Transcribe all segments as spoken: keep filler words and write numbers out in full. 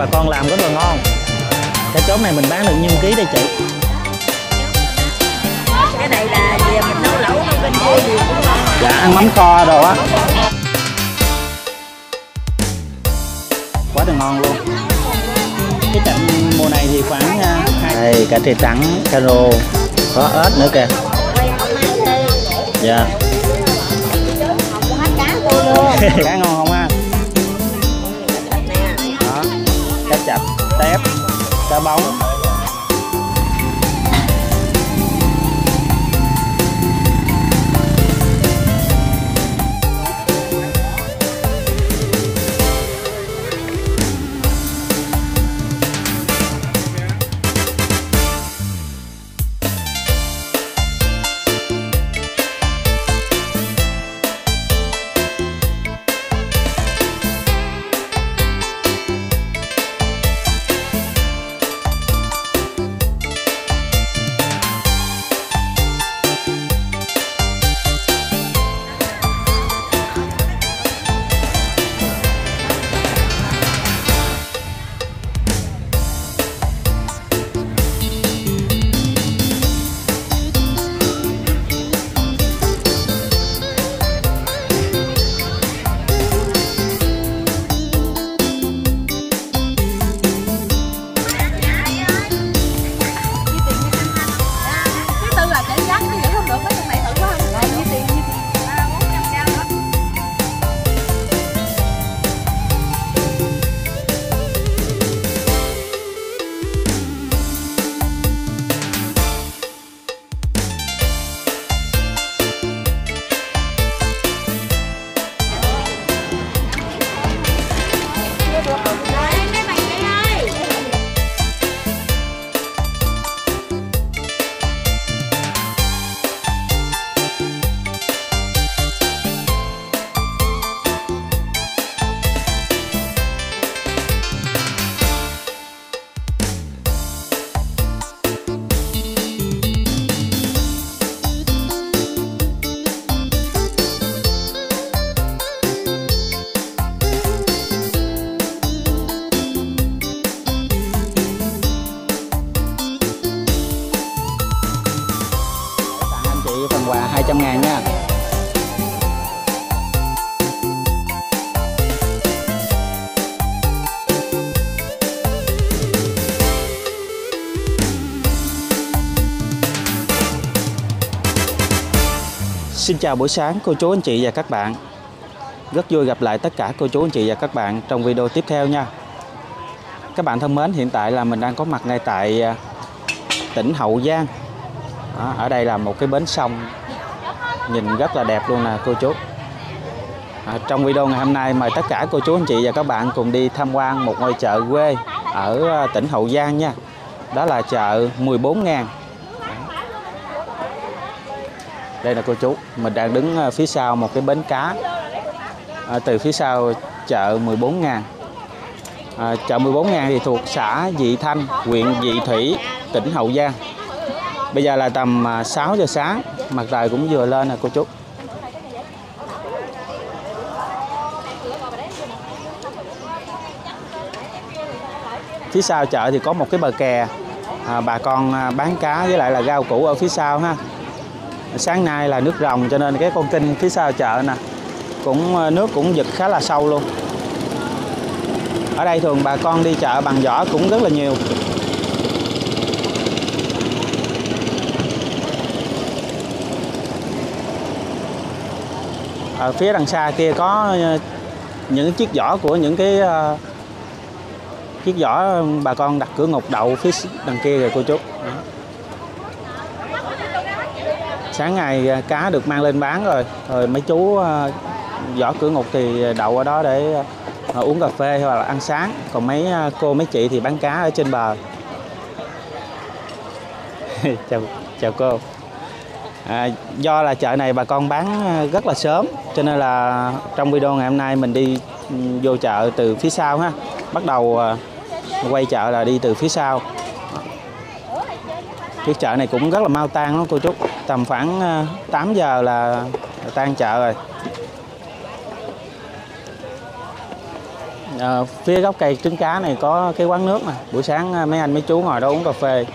bà con làm rất là ngon. Cái chốt này mình bán được nhiêu ký đây chị? Cái này là về mình nấu lẩu nấu canh chua gì cũng ngon. Dạ, ăn mắm kho đồ á. Quá là ngon luôn. Cái chậm mùa này thì khoảng hai... Đây, cà tri trắng, cà rô, có ớt nữa kìa. Dạ. Cá ngon không ha? Đó, cá chạch, tép, cá bóng. Phần quà hai trăm ngàn nha. Xin chào buổi sáng cô chú anh chị và các bạn. Rất vui gặp lại tất cả cô chú anh chị và các bạn trong video tiếp theo nha. Các bạn thân mến, hiện tại là mình đang có mặt ngay tại tỉnh Hậu Giang. Đó, ở đây là một cái bến sông nhìn rất là đẹp luôn nè cô chú. À, trong video ngày hôm nay mời tất cả cô chú anh chị và các bạn cùng đi tham quan một ngôi chợ quê ở tỉnh Hậu Giang nha. Đó là chợ mười bốn ngàn. Đây là cô chú, mình đang đứng phía sau một cái bến cá. À, từ phía sau chợ mười bốn ngàn. À, chợ mười bốn ngàn thì thuộc xã Vị Thanh, huyện Vị Thủy, tỉnh Hậu Giang. Bây giờ là tầm sáu giờ sáng, mặt trời cũng vừa lên nè cô chú. Phía sau chợ thì có một cái bờ kè, à, bà con bán cá với lại là rau củ ở phía sau ha. Sáng nay là nước ròng cho nên cái con kênh phía sau chợ nè, cũng nước cũng vực khá là sâu luôn. Ở đây thường bà con đi chợ bằng giỏ cũng rất là nhiều. Ở phía đằng xa kia có những chiếc giỏ của những cái uh, chiếc giỏ bà con đặt cửa ngục đậu phía đằng kia rồi cô chú. Đó. Sáng ngày cá được mang lên bán rồi, rồi mấy chú uh, giỏ cửa ngục thì đậu ở đó để uh, uống cà phê hoặc là ăn sáng. Còn mấy uh, cô mấy chị thì bán cá ở trên bờ. chào chào cô. À, do là chợ này bà con bán rất là sớm cho nên là trong video ngày hôm nay mình đi vô chợ từ phía sau ha. Bắt đầu quay chợ là đi từ phía sau. Cái chợ này cũng rất là mau tan đó cô chú. Tầm khoảng tám giờ là tan chợ rồi. À, phía gốc cây trứng cá này có cái quán nước nè, buổi sáng mấy anh mấy chú ngồi đó uống cà phê.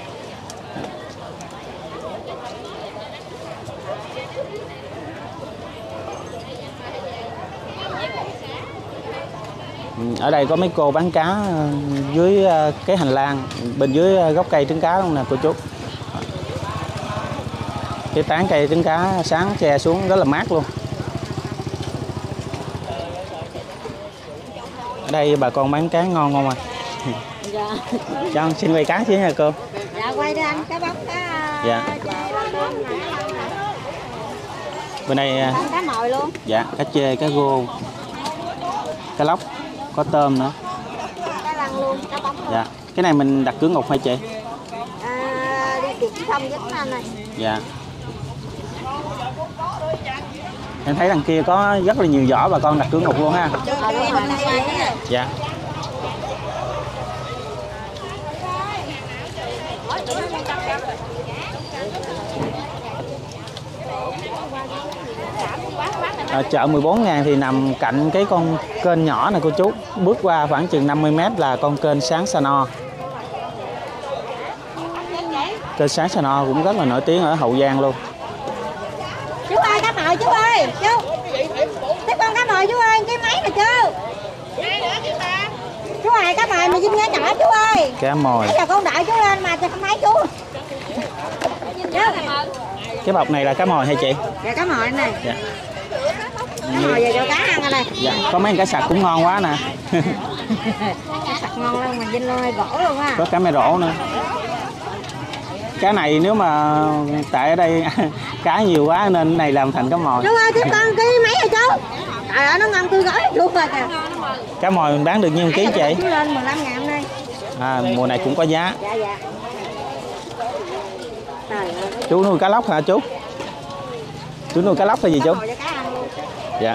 Ở đây có mấy cô bán cá dưới cái hành lang bên dưới gốc cây trứng cá luôn nè cô chú. Cái tán cây trứng cá sáng che xuống rất là mát luôn. Ở đây bà con bán cá ngon không à? Dạ. Cho xin quay cá chứ nha cô. Dạ quay đi anh, cá bóng cá. Dạ. Bên đây cá mòi luôn. dạ, cá chê, cá rô, cá lóc, có tôm nữa. Cá lăng luôn, cá bóng luôn. Dạ. Cái này mình đặt cửa ngục hay chị? À, đi tiệc xong với anh này. Dạ. Em thấy đằng kia có rất là nhiều giỏ bà con đặt cửa ngục luôn ha. Dạ. À, chợ mười bốn ngàn thì nằm cạnh cái con kênh nhỏ này cô chú. Bước qua khoảng chừng năm mươi mét là con kênh Sáng Sa No. Kênh Sáng Sa No cũng rất là nổi tiếng ở Hậu Giang luôn. Chú ơi, cá mòi chú ơi, chú. Cái con cá mòi chú ơi, cái máy nè chú. Chú ơi, cá mòi mà chim nhỏ nhỏ chú ơi. Cá mòi. Bây giờ con đợi chú lên mà không thấy chú. Cái bọc này là cá mòi hay chị? Dạ cá mòi này. Dạ. Cá mòi về cho cá ăn ở đây. Dạ, có mấy cá sặc cũng ngon quá nè. Cá sặc ngon lắm mà Vinh luôn ơi, gỗ luôn á. Có cá mè rổ nữa. Cá này nếu mà tại ở đây cá nhiều quá nên này làm thành cá mòi. Chú ơi, tiếp con ký mấy rồi chú? Trời ơi, nó ngon tươi gói chú ơi kìa. Cá mòi mình bán được nhiêu ký chị? Chú lên mười lăm ngàn hôm nay. À, mùa này cũng có giá. Dạ dạ. Trời ơi. Chú nuôi cá lóc hả chú? Chú nuôi cá lóc hay gì chú? Dạ.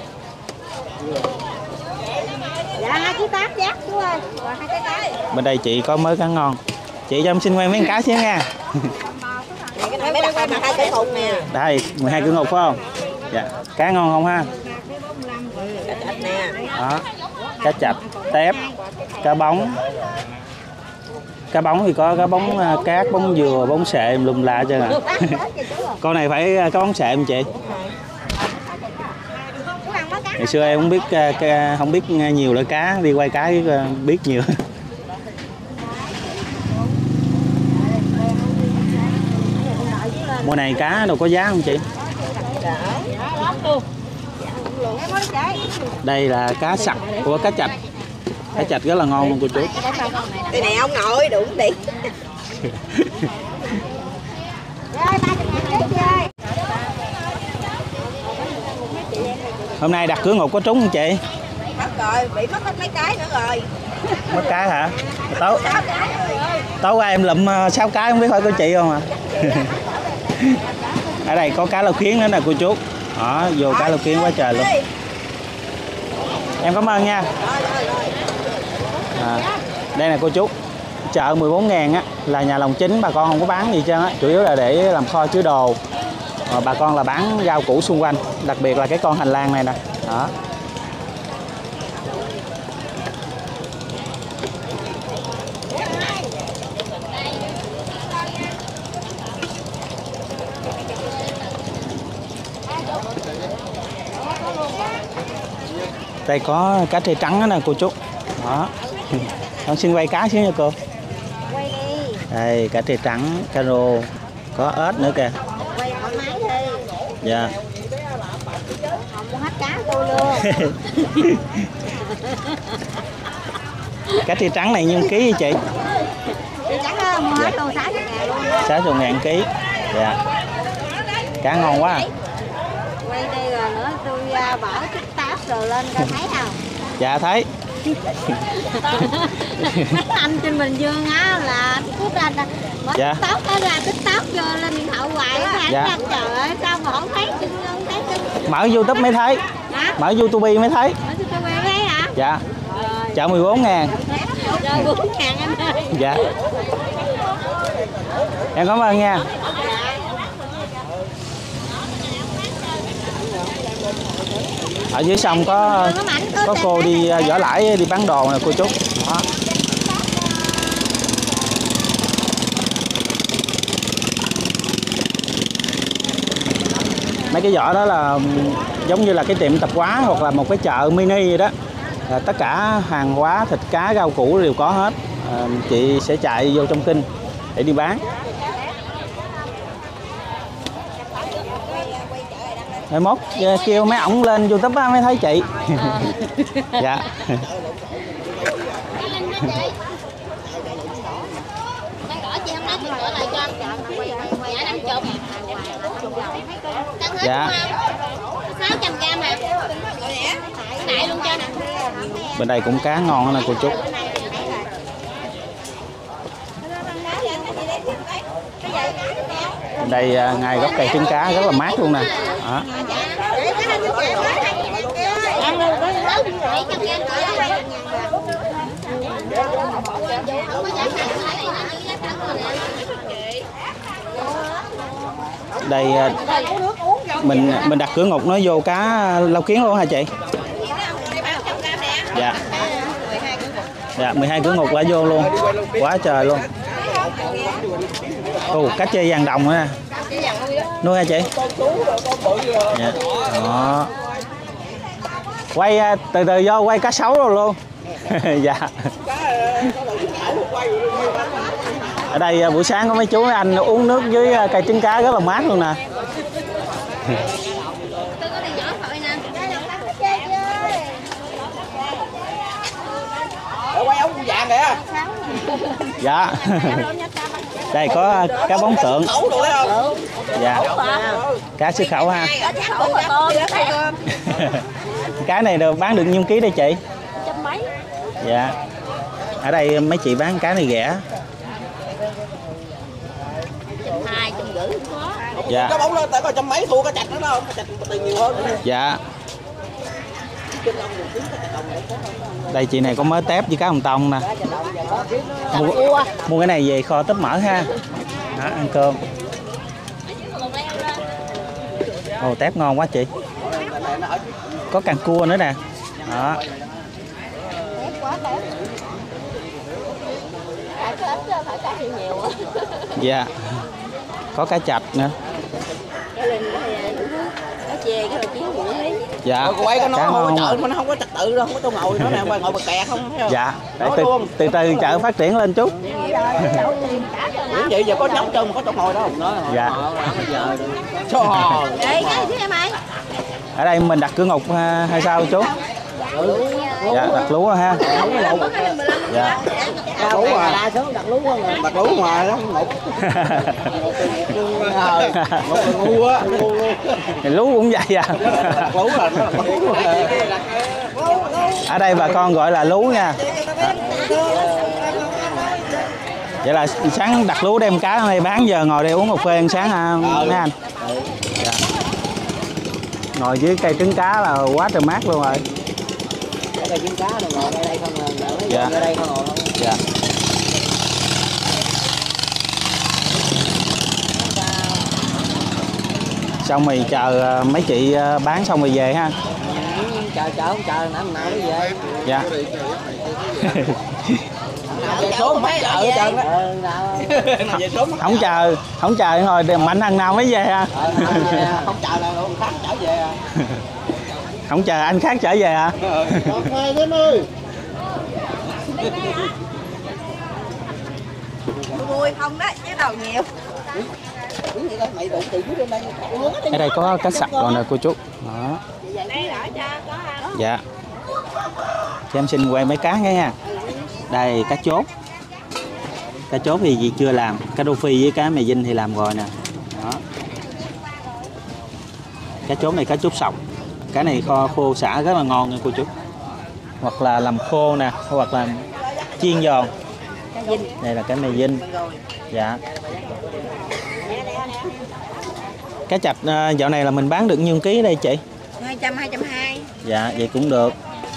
Dạ hai ký tám giác chú ơi. Rồi hai cái cái. Bên đây chị có mới cá ngon. Chị cho em xin quen mấy con cá xíu nha. Cái này mấy đang quay mặt hai cái thùng nè. Đây, mười hai cửa ngục phải không? Dạ. Cá ngon không ha? Cá chạch nè. Đó. Cá chạch, tép, cá bóng. Cá bóng thì có cá bóng cát, bóng dừa, bóng sệ lùm la chứ à. Con này phải cá bóng sệ không chị? Ngày xưa em không biết không biết nhiều loại cá, đi quay cá biết nhiều. Mùa này cá đâu có giá không chị? Đây là cá sặc của cá chạch. Cá chạch rất là ngon luôn cô chú. Đây này ông nội đủ đi. Hôm nay đặt cửa ngục có trúng không chị? Mất rồi, bị mất hết mấy cái nữa rồi. Mất cái hả? Tối tối qua em lụm sáu cái không biết hỏi cô chị không à? Ở đây có cá lau kiến nữa nè cô chú. Đó, vô cá lau kiến quá trời luôn. Em cảm ơn nha. À, đây nè cô chú. Chợ mười bốn ngàn á là nhà lòng chính, bà con không có bán gì trơn á, chủ yếu là để làm kho chứa đồ. À, bà con là bán rau củ xung quanh, đặc biệt là cái con hành lang này nè. Đó. Đây có cá trê trắng đó nè cô chú. Đó. Con xin quay cá xíu nha cô. Quay đi. Đây cá trê trắng, cá rô, có ếch nữa kìa. Quay thoải mái đi. Dạ. Không muốn hết cá tôi luôn. Cá trê trắng này nhiêu ký vậy chị? Trê trắng đó, mua hết luôn sáu mươi ngàn luôn. sáu mươi ngàn ký. Dạ. Cá ngon quá. Quay đây rồi nữa tôi uh, bỏ TikTok rồi lên coi thấy không? Dạ thấy. Mấy anh trên Bình Dương á là cứ ra mở Dạ. TikTok á, ra TikTok vô lên điện thoại hoài á, Dạ. trời ơi sao mà không thấy chân không thấy chân. Mở YouTube mới thấy. Hả? Mở YouTube mới thấy. Mở YouTube thấy hả? Dạ. Chợ mười bốn ngàn. Rồi bốn ngàn anh ơi. Dạ. Em cảm ơn nha. Ở dưới sông có có cô đi vỏ lãi đi bán đồ nè cô chú. Đó. Mấy cái vỏ đó là giống như là cái tiệm tạp hóa hoặc là một cái chợ mini vậy đó. À, tất cả hàng hóa thịt cá rau củ đều có hết. À, chị sẽ chạy vô trong kinh để đi bán. Mai mốt kêu mấy ổng lên YouTube mới thấy chị. Dạ. Dạ. sáu trăm gram à. Đại luôn cho nè. Bên đây cũng cá ngon nè cô chú. Bên đây ngay gốc cây trứng cá rất là mát luôn nè. Đó. Đây mình mình đặt cửa ngục nó vô cá lau kiến luôn hả chị? Dạ. Dạ, mười hai cửa ngục là vô luôn. Quá trời luôn. Ồ, cá chê vàng đồng nữa nè. Nuôi hả chị? Dạ. Đó. Quay từ từ vô quay cá sấu rồi luôn. Dạ. Ở đây buổi sáng có mấy chú mấy anh uống nước với cây trứng cá rất là mát luôn nè. Quay ống vàng kìa. Dạ. Đây có cá bóng tượng. Dạ. Cá xuất khẩu ha. Cái này được bán được nhiêu ký đây chị? Trăm mấy. Dạ. Ở đây mấy chị bán cá này rẻ. Hai trăm rưỡi có. Dạ. Cá bóng lên tại có trăm mấy thua cá chạch nữa đâu, cá chạch tiền nhiều hơn. Dạ. Đây chị này có mớ tép với cá hồng tông nè. Mua, mua cái này về kho tép mỡ ha. Đó, ăn cơm. Ồ, tép ngon quá chị. Có càng cua nữa nè. Đó. Dạ. Có cá chạch nữa. Dạ. Rồi quay có nói không có chợ mà nó không có trật tự đâu, không có chỗ ngồi nó nè, ngồi bờ kè không thấy không? Dạ. Để từ, từ từ chợ phát triển lên chút. Đúng vậy giờ có trống trơn mà có chỗ ngồi đâu. Dạ. Trời. Đây cái gì mày? Ở đây mình đặt cửa ngục hay sao chú? Dạ, đặt lúa ha. Dạ. Đặt lúa mà. Đa số đặt lúa mà. Đặt lúa mà nó không ngục. Một ngu á, ngu luôn. Lúa cũng vậy à. Đặt lúa là nó đặt lúa. Ở đây bà con gọi là lú nha. Vậy là sáng đặt lúa đem cá này bán, giờ ngồi đây uống cà phê ăn sáng ha mấy anh. Dạ. Ngồi dưới cây trứng cá là quá trời mát luôn rồi. Đây trứng cá rồi ngồi ở đây không ngồi dạ. Ở đây không ngồi. Dạ. Xong rồi chờ mấy chị bán xong rồi về ha. Chờ chờ không chờ nãy mình nào mới về. Dạ. Về số mấy chợ hết trơn á. Không chờ, không chờ rồi mạnh thằng nào mới về ha. Không chờ là ông khác trở về à. Không chờ anh khác trở về hả? Mai thế ơi. Vui không đó, chứ đầu nhiều. Ở đây có cá sặc rồi nè cô chú. Đó. Dạ. Cho em xin quay mấy cá nha. Đây cá chốt. Cá chốt thì gì chưa làm. Cá rô phi với cá mè dinh thì làm rồi nè. Đó. Cá chốt này cá chốt sọc. Cá này kho khô xả rất là ngon nha cô chú. Hoặc là làm khô nè, hoặc là chiên giòn. Đây là cá mè dinh. Dạ. Cá chạch dạo này là mình bán được nhiêu ký đây chị? hai trăm, hai trăm hai mươi. Dạ, vậy cũng được.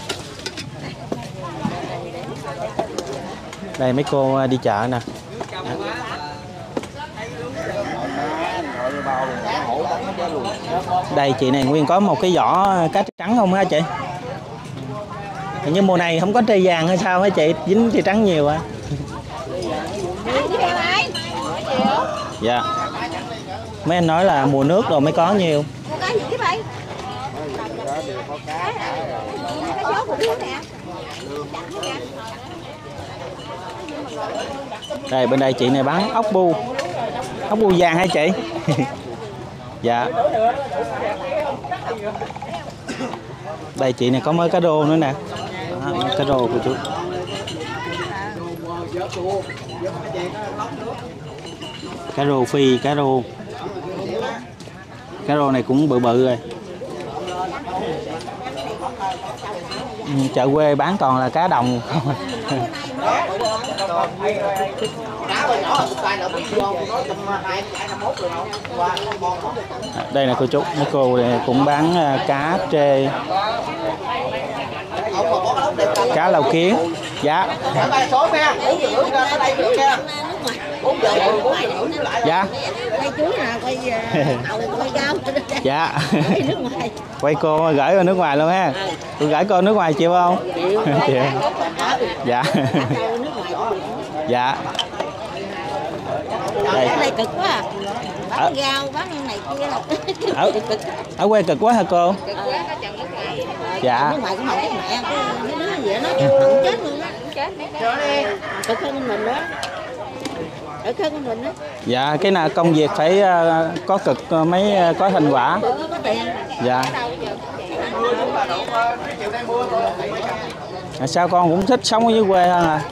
Đây mấy cô đi chợ nè. Đây chị này nguyên có một cái vỏ cá trắng không hả chị? Hình như mùa này không có trê vàng hay sao hả chị? Dính trê trắng nhiều à? Dạ. Mấy anh nói là mùa nước rồi mới có nhiều. Đây bên đây chị này bán ốc bu. Ốc bu vàng hả chị? Dạ. Đây chị này có mới cá rô nữa nè. Đó, cá rô của chú. Cá rô phi, cá rô. Cá rô này cũng bự bự rồi. Ừ, chợ quê bán toàn là cá đồng. Đây là cô chú, mấy cô này cũng bán cá trê, cá lau kiến. Dạ. Dạ. Dạ. Quay cô gửi qua nước ngoài luôn ha. Tôi gửi cô nước ngoài chịu không? Chịu. Dạ. Dạ. Đây. Ở đây cực quá à. Bán rau, bán này kia. Ở, ở quê cực quá hả cô? Cực quá, có chồng nước ngoài. Dạ. Nước ngoài cũng không biết mẹ, cái đứa gì nó cũng chết luôn á. Chết. Cực hơn mình đó. Cực hơn mình đó. Dạ, cái nào công việc phải uh, có cực uh, mới uh, có thành quả. Có tiền. Dạ. À, sao con cũng thích sống ở dưới quê hơn à?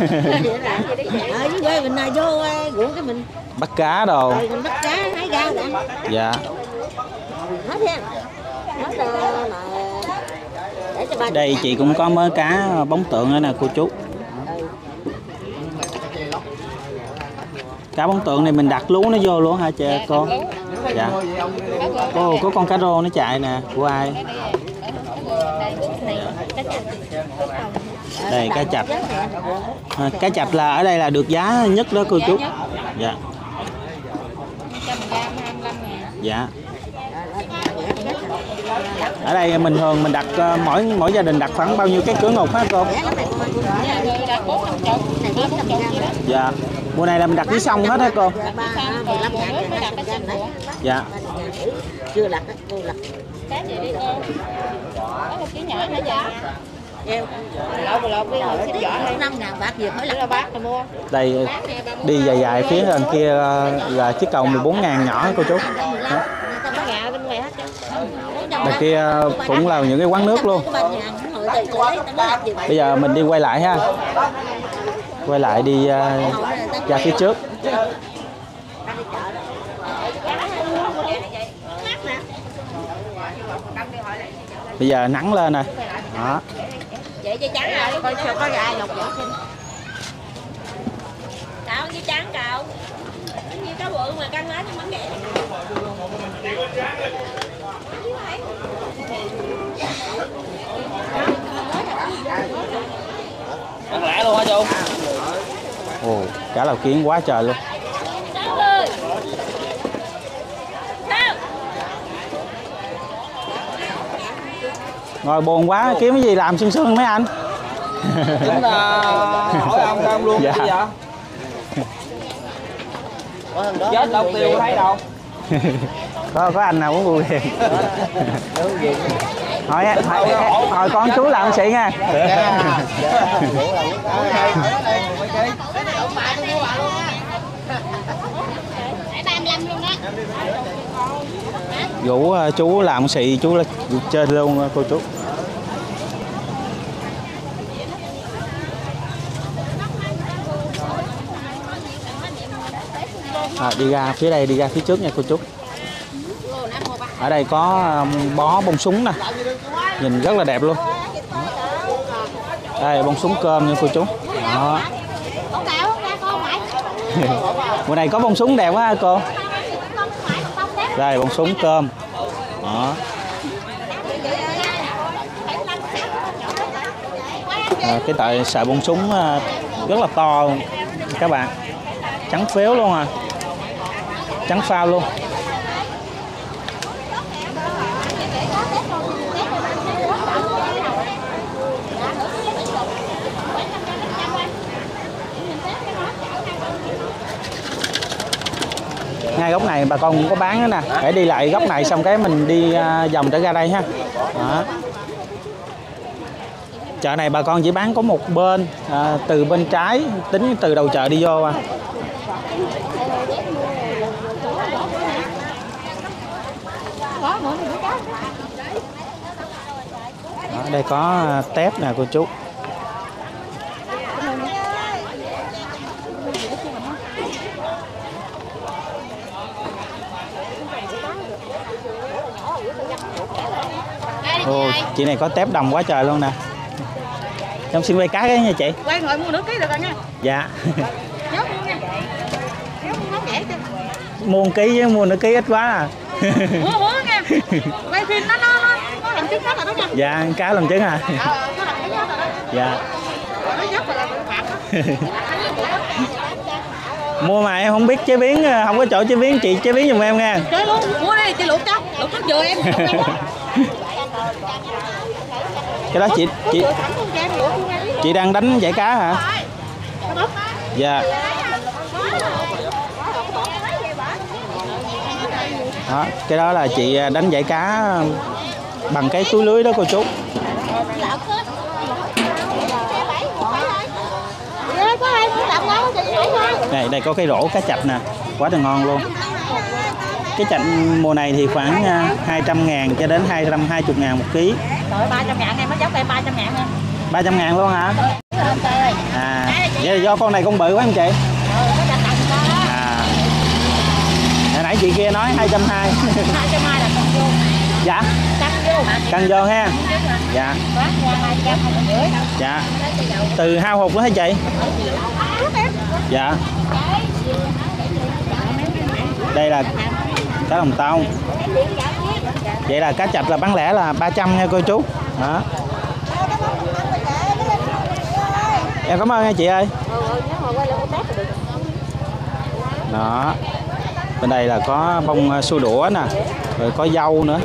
Ở dưới quê mình là vô ruộng cái mình bắt cá đồ. Rồi mình bắt cá hái rau vậy. Dạ. Hết ha. Hết là để cho ba. Đây chị cũng có mới cá bóng tượng nữa nè cô chú. Cá bóng tượng này mình đặt lú nó vô luôn hả chị cô? Dạ. Cô có con cá rô nó chạy nè, của ai? Đây cá chạch. À, cá chạch là ở đây là được giá nhất đó cô chú. Dạ. Dạ. Ở đây mình thường mình đặt mỗi mỗi gia đình đặt khoảng bao nhiêu cái cửa ngục hả cô? Dạ. Mùa này là mình đặt dưới sông hết hả cô? Dạ. Chưa đặt cô đặt. Cá gì đi cô? Có một ký nhỏ hả dạ? Lộn lộn cái xếp vỏ đây. năm ngàn bạc gì hỏi là bác là mua. Đây đi dài dài phía bên kia là chiếc cầu mười bốn ngàn nhỏ cô chú. Bên kia cũng là những cái quán nước luôn. Bây giờ mình đi quay lại ha. Quay lại đi uh, ra phía trước. Bây giờ nắng lên nè. Đó. Vậy chứ trắng rồi, coi sao có gai lột vỏ thêm. Cạo với trắng cạo. Như cá bự mà căng lá nhưng mắm ghẻ. Ăn lẻ luôn hả chú? Ồ, cá lau kiến quá trời luôn. Ngồi buồn quá, kiếm cái gì làm sương sương mấy anh? Chính là hỏi ông không luôn. Dạ. Chết đâu tiêu thấy đâu. có có anh nào muốn vui tiền? Hỏi hỏi, hỏi con chú làm sĩ nha. Vũ chú làm xị chú là chơi luôn cô chú. À, đi ra phía đây, đi ra phía trước nha cô chú. Ở đây có bó bông súng nè, nhìn rất là đẹp luôn. Đây bông súng cơm nha cô chú. Đó. Bữa này có bông súng đẹp quá ha cô. Đây bông súng cơm. Đó. À, cái tại sợi bông súng rất là to các bạn, trắng phếu luôn à, trắng phao luôn. ngay góc này bà con cũng có bán nữa nè. Để đi lại góc này xong cái mình đi uh, vòng trở ra đây ha. Đó. Chợ này bà con chỉ bán có một bên, à, từ bên trái tính từ đầu chợ đi vô à. Đó, đây có tép nè cô chú. Ồ, chị này có tép đồng quá trời luôn nè. Trong xin quay cá cái nha chị. Quay ngồi mua nửa ký được rồi nha. Dạ. Nhớ mua nha. Nhớ mua nó rẻ chứ. Mua một ký với mua nửa ký ít quá à. Mua mua nha. Quay phim nó nó nó nó làm chứng hết rồi đó nha. Dạ, cá làm chứng à. Ờ, nó làm chứng hết rồi đó. Dạ. Nó dốc rồi là bị phạt đó. Mua mà em không biết chế biến, không có chỗ chế biến, chị chế biến giùm em nha. Chơi luôn, mua đi, chị luộc cho. Luộc hết vừa em. Cái đó chị chị chị đang đánh giải cá hả? Dạ. Đó, cái đó là chị đánh giải cá bằng cái túi lưới đó cô chú. Này, đây có cái rổ cá chạch nè, quá là ngon luôn. Cái chạch mùa này thì khoảng hai trăm ngàn cho đến hai trăm hai mươi ngàn một ký. Rồi ba trăm ngàn em mới dốc em ba trăm ngàn em. ba trăm ngàn luôn hả? À, vậy là do con này con bự quá em chị? À, hồi nãy chị kia nói hai trăm hai mươi. hai trăm hai mươi là cân vô. Dạ. Cân vô. Cân vô ha. Dạ. Dạ. Từ hao hụt đó hả chị? Dạ. Đây là cá lồng tông. Vậy là cá chạch là bán lẻ là ba trăm nha cô chú. Đó. Em cảm ơn nha chị ơi. Đó. Bên đây là có bông xua đũa nè, rồi có dâu nữa.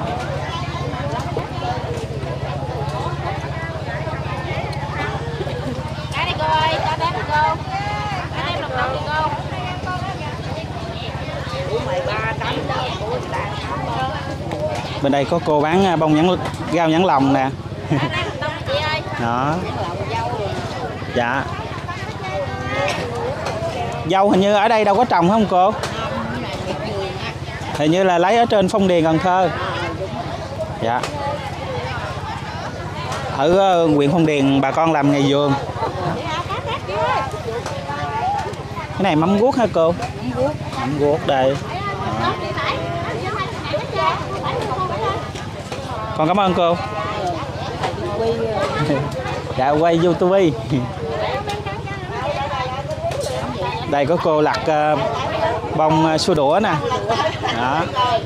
Bên đây có cô bán bông nhãn rau nhãn lòng nè. Đó. Dạ. Dâu hình như ở đây đâu có trồng không cô? Hình như là lấy ở trên Phong Điền Cần Thơ. Dạ. Ở uh, huyện Phong Điền bà con làm nghề vườn. Cái này mắm guốc hả cô? Mắm guốc đây. Đó. Con cảm ơn cô. Dạ quay YouTube. Đây có cô lặt uh, bông uh, xua đũa nè. Đó.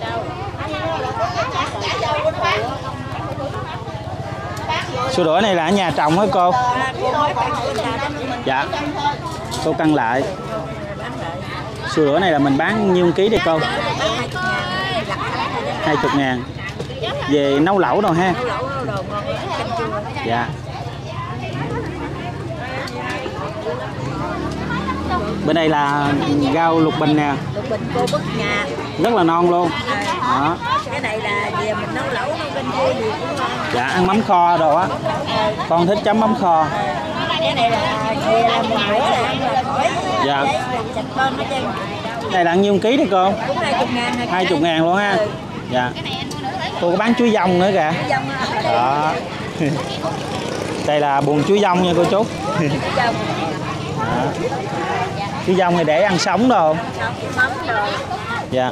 Xua đũa này là ở nhà trồng hả cô? Dạ. Cô cân lại. Xua đũa này là mình bán nhiêu ký đi cô? hai mươi ngàn. Về nấu lẩu rồi ha. Dạ. Bên đây là rau lục bình nè. Lục bình cô bức nhà. Rất là non luôn. Đó. Cái này là về mình nấu lẩu nấu bên kia thì cũng ngon. Dạ, ăn mắm kho đồ á. Con thích chấm mắm kho. Cái này là về là mình bữa là ăn là khỏi. Dạ. Sạch con hết trơn. Này là ăn nhiêu ký đi cô? Cũng hai mươi ngàn. hai mươi ngàn luôn ha. Dạ. Cô có bán chuối dông nữa kìa. Đó. Đây là buồng chuối dông nha cô chú. Chuối dông thì để ăn sống đồ. Dạ.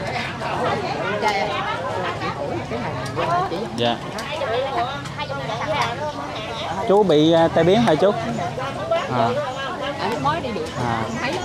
Dạ. Chú bị tai biến hả chú? À. À.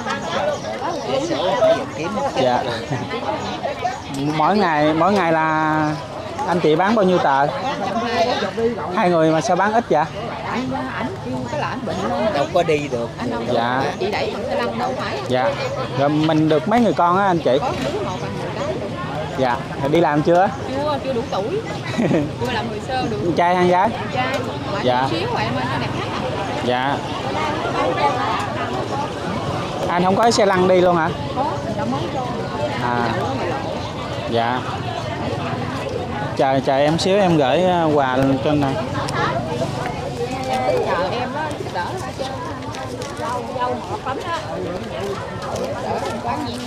Dạ. Mỗi ngày mỗi ngày là anh chị bán bao nhiêu tờ? Hai người mà sao bán ít vậy? Anh ảnh kêu cái là anh bệnh luôn. Đâu có đi được. Dạ. Chị đẩy bằng xe lăn đâu phải. Dạ. Rồi mình được mấy người con á anh chị? Có đứa một bằng người cái. Dạ. Rồi đi làm chưa? Chưa, chưa đủ tuổi. Chưa làm người sơ được. Trai hay gái? Trai. Dạ. Xíu vậy mà nó đẹp nhất. Dạ. Anh không có xe lăn đi luôn hả? Có, đã mới cho. À. Dạ. Chờ chờ em xíu em gửi quà lên trên này. Chờ em đó, đỡ dâu dâu ngọt lắm đó. Đỡ quá nhiều.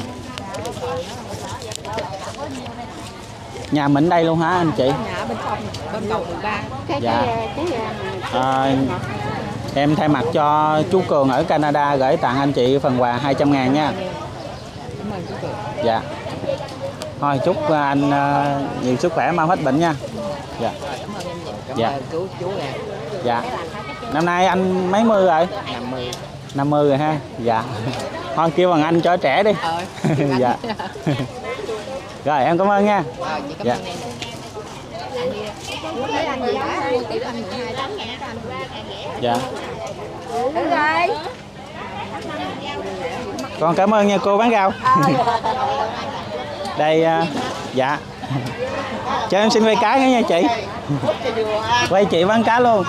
Nhà mình đây luôn hả anh chị? Nhà bên phòng, bên cầu mười ba. Dạ. À, em thay mặt cho chú Cường ở Canada gửi tặng anh chị phần quà hai trăm ngàn nha. Dạ. Thôi chúc anh uh, nhiều sức khỏe, mau hết bệnh nha. Dạ. Dạ. Dạ. Năm nay anh mấy mươi rồi? năm mươi. năm mươi rồi ha. Dạ. Thôi kêu bằng anh cho trẻ đi. Dạ. Rồi em cảm ơn nha. Dạ. Dạ. Con cảm ơn nha cô bán rau. Đây uh, dạ. Cho em xin quay cá nha chị. Quay chị bán cá luôn.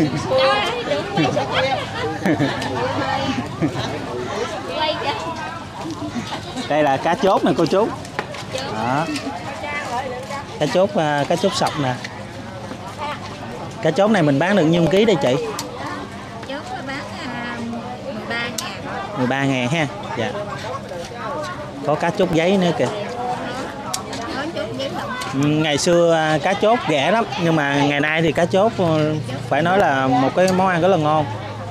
Đây là cá chốt nè cô chú. Đó. Cá chốt uh, cá chốt sọc nè. Cá chốt này mình bán được nhiêu ký đây chị? Chốt bán mười ba ngàn. mười ba ngàn ha. Dạ. Có cá chốt giấy nữa kìa. Ngày xưa cá chốt rẻ lắm, nhưng mà ngày nay thì cá chốt phải nói là một cái món ăn rất là ngon.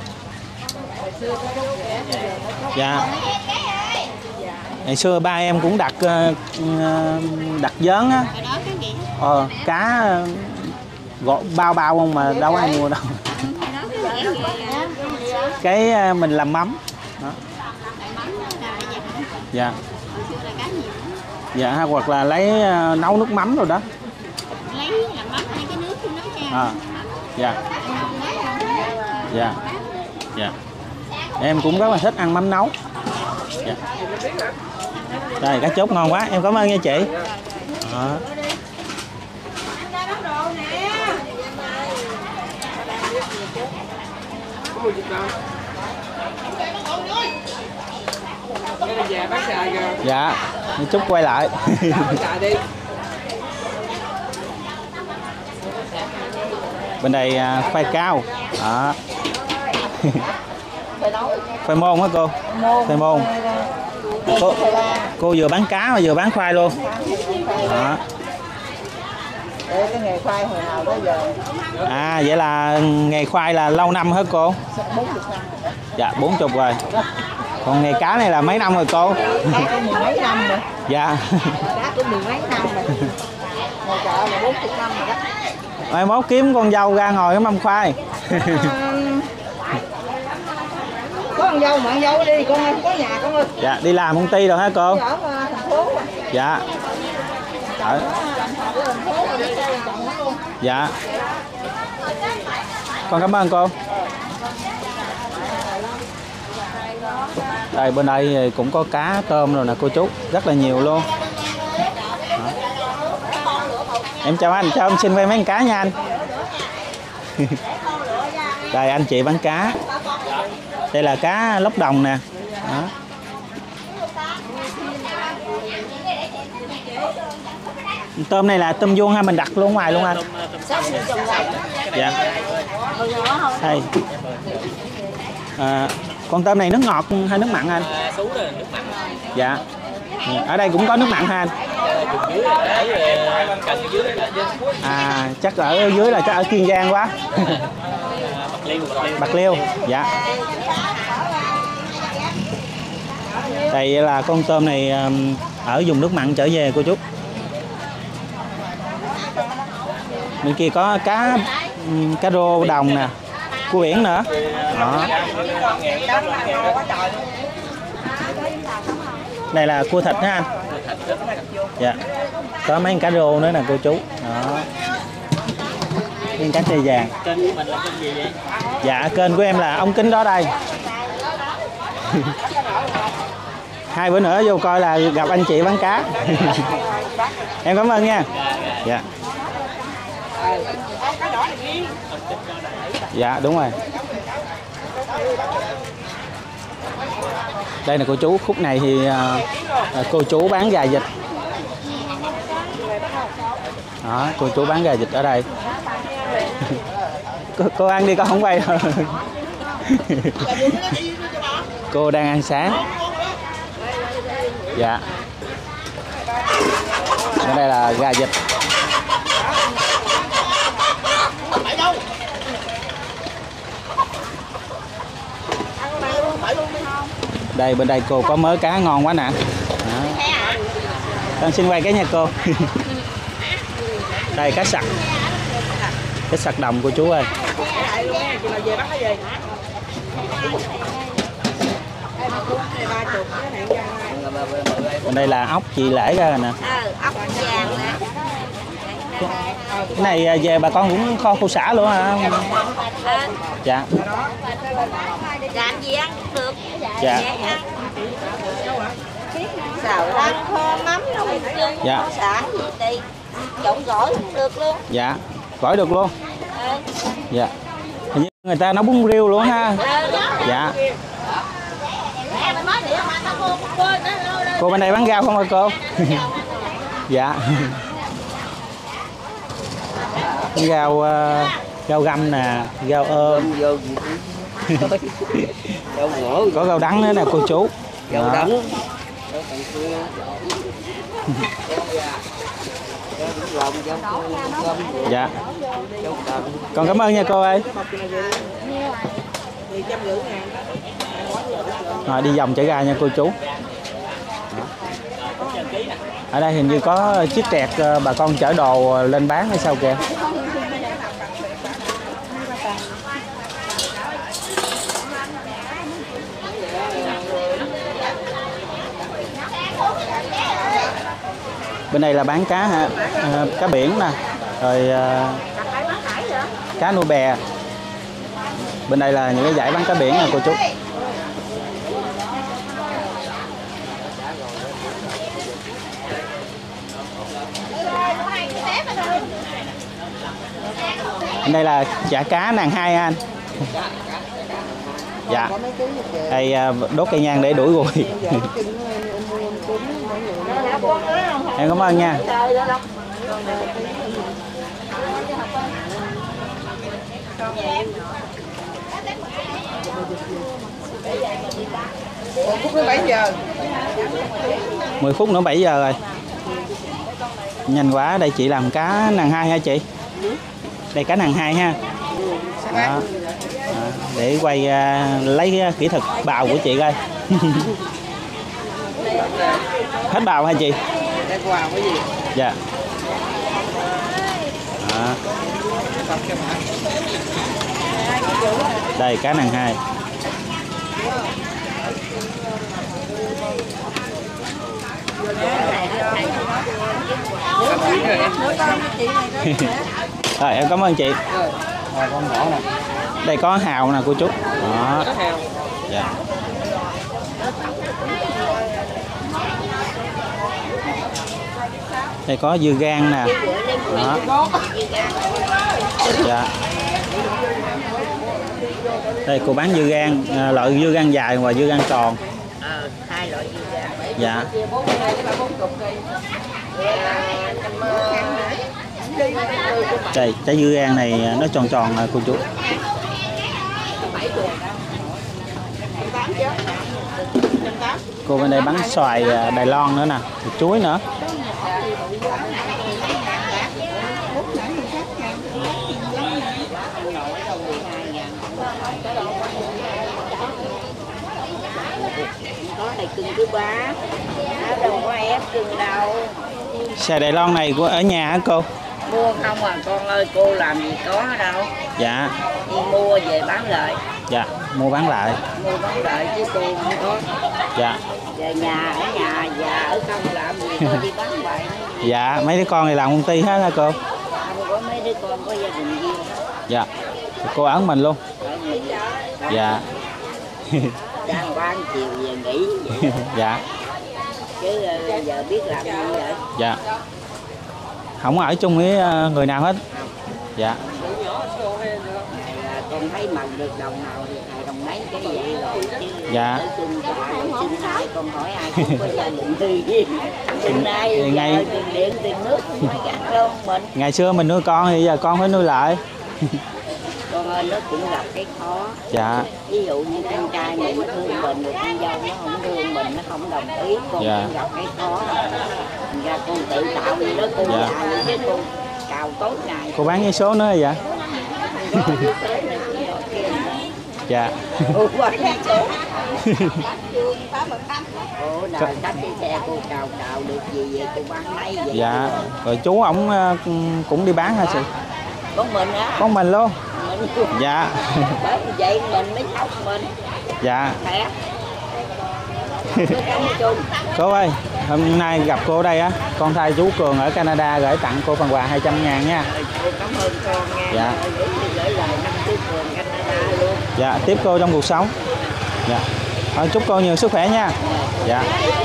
Dạ. Ngày xưa ba em cũng đặt đặt vớn á. Ờ, cá gọt bao bao không mà đâu ai mua đâu. Cái mình làm mắm. Đó. Dạ. Dạ, hoặc là lấy uh, nấu nước mắm rồi đó. Lấy làm mắm hay cái nước của nó nha. À. Dạ. Dạ. Dạ. Em cũng rất là thích ăn mắm nấu. Dạ. Đây cá chốt ngon quá, em cảm ơn nha chị. Đó. Dạ, chút quay lại. Bên đây khoai cao. Đó. Khoai môn hả cô? Khoai môn. Cô, cô vừa bán cá mà vừa bán khoai luôn. Đó. Cái nghề khoai hồi nào tới giờ? À vậy là nghề khoai là lâu năm hả cô? bốn mươi năm. Dạ bốn mươi rồi. Còn nghề cá này là mấy năm rồi cô? Cá cũng mười mấy năm rồi. Dạ. Cá cũng mười mấy năm rồi. Ngồi chợ là bốn mươi năm rồi đó. Mai mốt kiếm con dâu ra ngồi cái mâm khoai. Có con dâu mà con dâu đi, con ơi, không có nhà con ơi. Dạ, đi làm công ty rồi hả cô? Ở thành phố. Dạ. Ở. Dạ. Con cảm ơn cô. Đây bên đây cũng có cá tôm rồi nè cô chú, rất là nhiều luôn. Đó. Em chào anh, cho em xin vay mấy con cá nha anh. Đây anh chị bán cá. Đây là cá lóc đồng nè. Đó. Tôm này là tôm vuông hay mình đặt luôn ngoài luôn anh? Dạ. Đây. À, con tôm này nước ngọt hay nước mặn anh? Dạ. Ở đây cũng có nước mặn ha anh? À chắc ở dưới là chắc ở Kiên Giang quá. Bạc Liêu. Dạ. Đây là con tôm này ở vùng nước mặn trở về cô chú. Bên kia có cá cá rô đồng nè, cua biển nữa. Đó. Đây là cua thịt ha anh. Dạ. Có mấy con cá rô nữa nè cô chú. Đó. Mấy cá tây vàng. Kênh của mình là kênh gì vậy? Dạ kênh của em là ống kính đó đây. Hai bữa nữa vô coi là gặp anh chị bán cá. Em cảm ơn nha. Dạ. Dạ đúng rồi. Đây là cô chú, khúc này thì à, cô chú bán gà vịt. Đó, cô chú bán gà vịt ở đây. cô, cô ăn đi, con không quay đâu. Cô đang ăn sáng. Dạ. Ở đây là gà vịt. Đây bên đây cô có mớ cá ngon quá nè. Con xin quay cái nha cô. Đây cá sặc. Cá sặc đồng của chú ơi. Bên đây là ốc chị Lễ ra rồi nè. ốc vàng nè. Cái này về bà con cũng kho khô xả luôn hả? Dạ. Làm gì ăn cũng được. Dạ. Xào rang kho mắm nấu chung. Dạ. Xả gì thì trộn gỏi cũng được luôn. Dạ. Gỏi được luôn. Ừ. Dạ. Hình như người ta nấu bún riêu luôn ha. Dạ. Cô bên đây bán rau không hả cô? Dạ. Rau uh, rau găm nè, rau ôm. Có rau đắng nữa nè cô chú. Rau đắng. Dạ. Con cảm ơn nha cô ơi. Rồi đi vòng chở gà nha cô chú. Ở đây hình như có chiếc trẹt bà con chở đồ lên bán hay sao kìa. Bên đây là bán cá hả? À, cá biển nè, rồi à, cá nuôi bè. Bên đây là những cái dãy bán cá biển nè cô chú. Bên đây là chả cá nàng hai anh. Dạ. Đây đốt cây nhang để đuổi ruồi. Em cảm ơn nha. mười phút đến bảy giờ. mười phút nữa bảy giờ rồi. Nhanh quá, đây chị làm cá nàng hai hả chị? Đây cá nàng hai ha. Đó. Đó. Để quay uh, lấy uh, kỹ thuật bào của chị coi. Hết bào hả chị? Dạ. Đó. Đây cá nàng hai. Rồi em cảm ơn chị. Đây có hào nè cô chú. Đó. Dạ. Đây có dưa gan nè. Đó. Dạ. Đây cô bán dưa gan, loại dưa gan dài và dưa gan tròn. Hai loại dưa gan. Dạ. Đây, trái dưa gan này nó tròn tròn nè cô chú. Cô bên đây bán xoài Đài Loan nữa nè, chuối nữa. Có này cưng thứ ba, đâu có ép cưng đâu. Xoài Đài Loan này của ở nhà hả cô? Mua không à con ơi, cô làm gì có đâu. Dạ. Đi mua về bán lại. Dạ, mua bán lại. Mua bán lại chứ cô không có. Dạ. Về nhà, ở nhà, già ở không làm gì, cô đi bán vậy. Dạ, mấy đứa con này làm công ty hết hả cô? Không có mấy đứa con có gia đình riêng. Dạ. Cô ở mình luôn. Ở mình. Dạ. Đang bán chiều về nghỉ. Dạ. Chứ giờ biết làm gì vậy? Dạ. Không ở chung với người nào hết. Dạ. Con con thấy mần được đồng nào thì thầy đồng lấy cái vậy rồi chứ. Dạ. Xin ai con hỏi ai cũng có gia đình thì hôm nay ngày tiền điện tiền nước mới gạt luôn mình. Ngày xưa mình nuôi con thì giờ con phải nuôi lại. Con ơi, nó cũng gặp cái khó. Dạ. Ví dụ như con trai mình thương mình, được con dâu nó không thương mình, nó không đồng ý, con dạ. cũng gặp cái khó. Thành ra con tự tạo gì đó cô dạ. già vậy chứ con cào tối ngày. Cô bán giấy số nữa vậy? Dạ. Cô bán giấy số. Cô đời cách cái xe cô cào cào được gì vậy cô bán lấy vậy. Dạ. Rồi chú ổng cũng đi bán hả chị? Con mình á. Con mình luôn. Mình. Dạ. Bởi vậy mình mới khóc mình. Dạ. Khỏe. Cô ơi, hôm nay gặp cô đây á, con trai chú Cường ở Canada gửi tặng cô phần quà hai trăm ngàn nha. Cô cảm ơn con nha. Dạ. Gửi lời năm chú Cường Canada luôn. Dạ, tiếp cô trong cuộc sống. Dạ. Thôi, chúc cô nhiều sức khỏe nha. Dạ.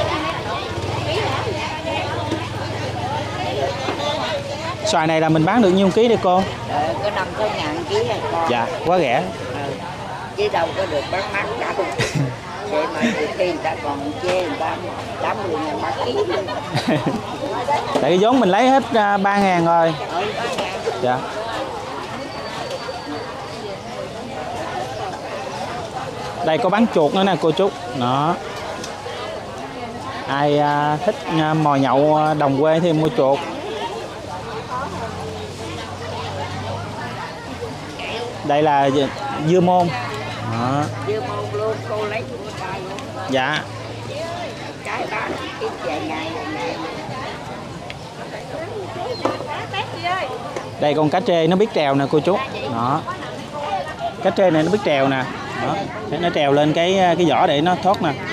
Xoài này là mình bán được nhiêu ký đây cô? Ờ, có năm sáu ngàn ký là con. Dạ, quá rẻ. Ừ. Chứ đâu có được bán mắc cả. Vậy mà nhiều khi người ta còn chê người ta tám mươi ngàn ba ký luôn. Tại cái vốn mình lấy hết ba ngàn rồi. Ừ, ba ngàn. Dạ. Đây có bán chuột nữa nè cô chú. Đó. Ai à, thích à, mò nhậu đồng quê thì mua chuột. Đây là dưa môn. Đó. Dưa môn luôn, cô lấy của ta luôn. Dạ. Cái bán cái vài ngày ngày. Đây con cá trê nó biết trèo nè cô chú. Đó. Cá trê này nó biết trèo nè. Đó. Nó trèo lên cái cái vỏ để nó thoát nè.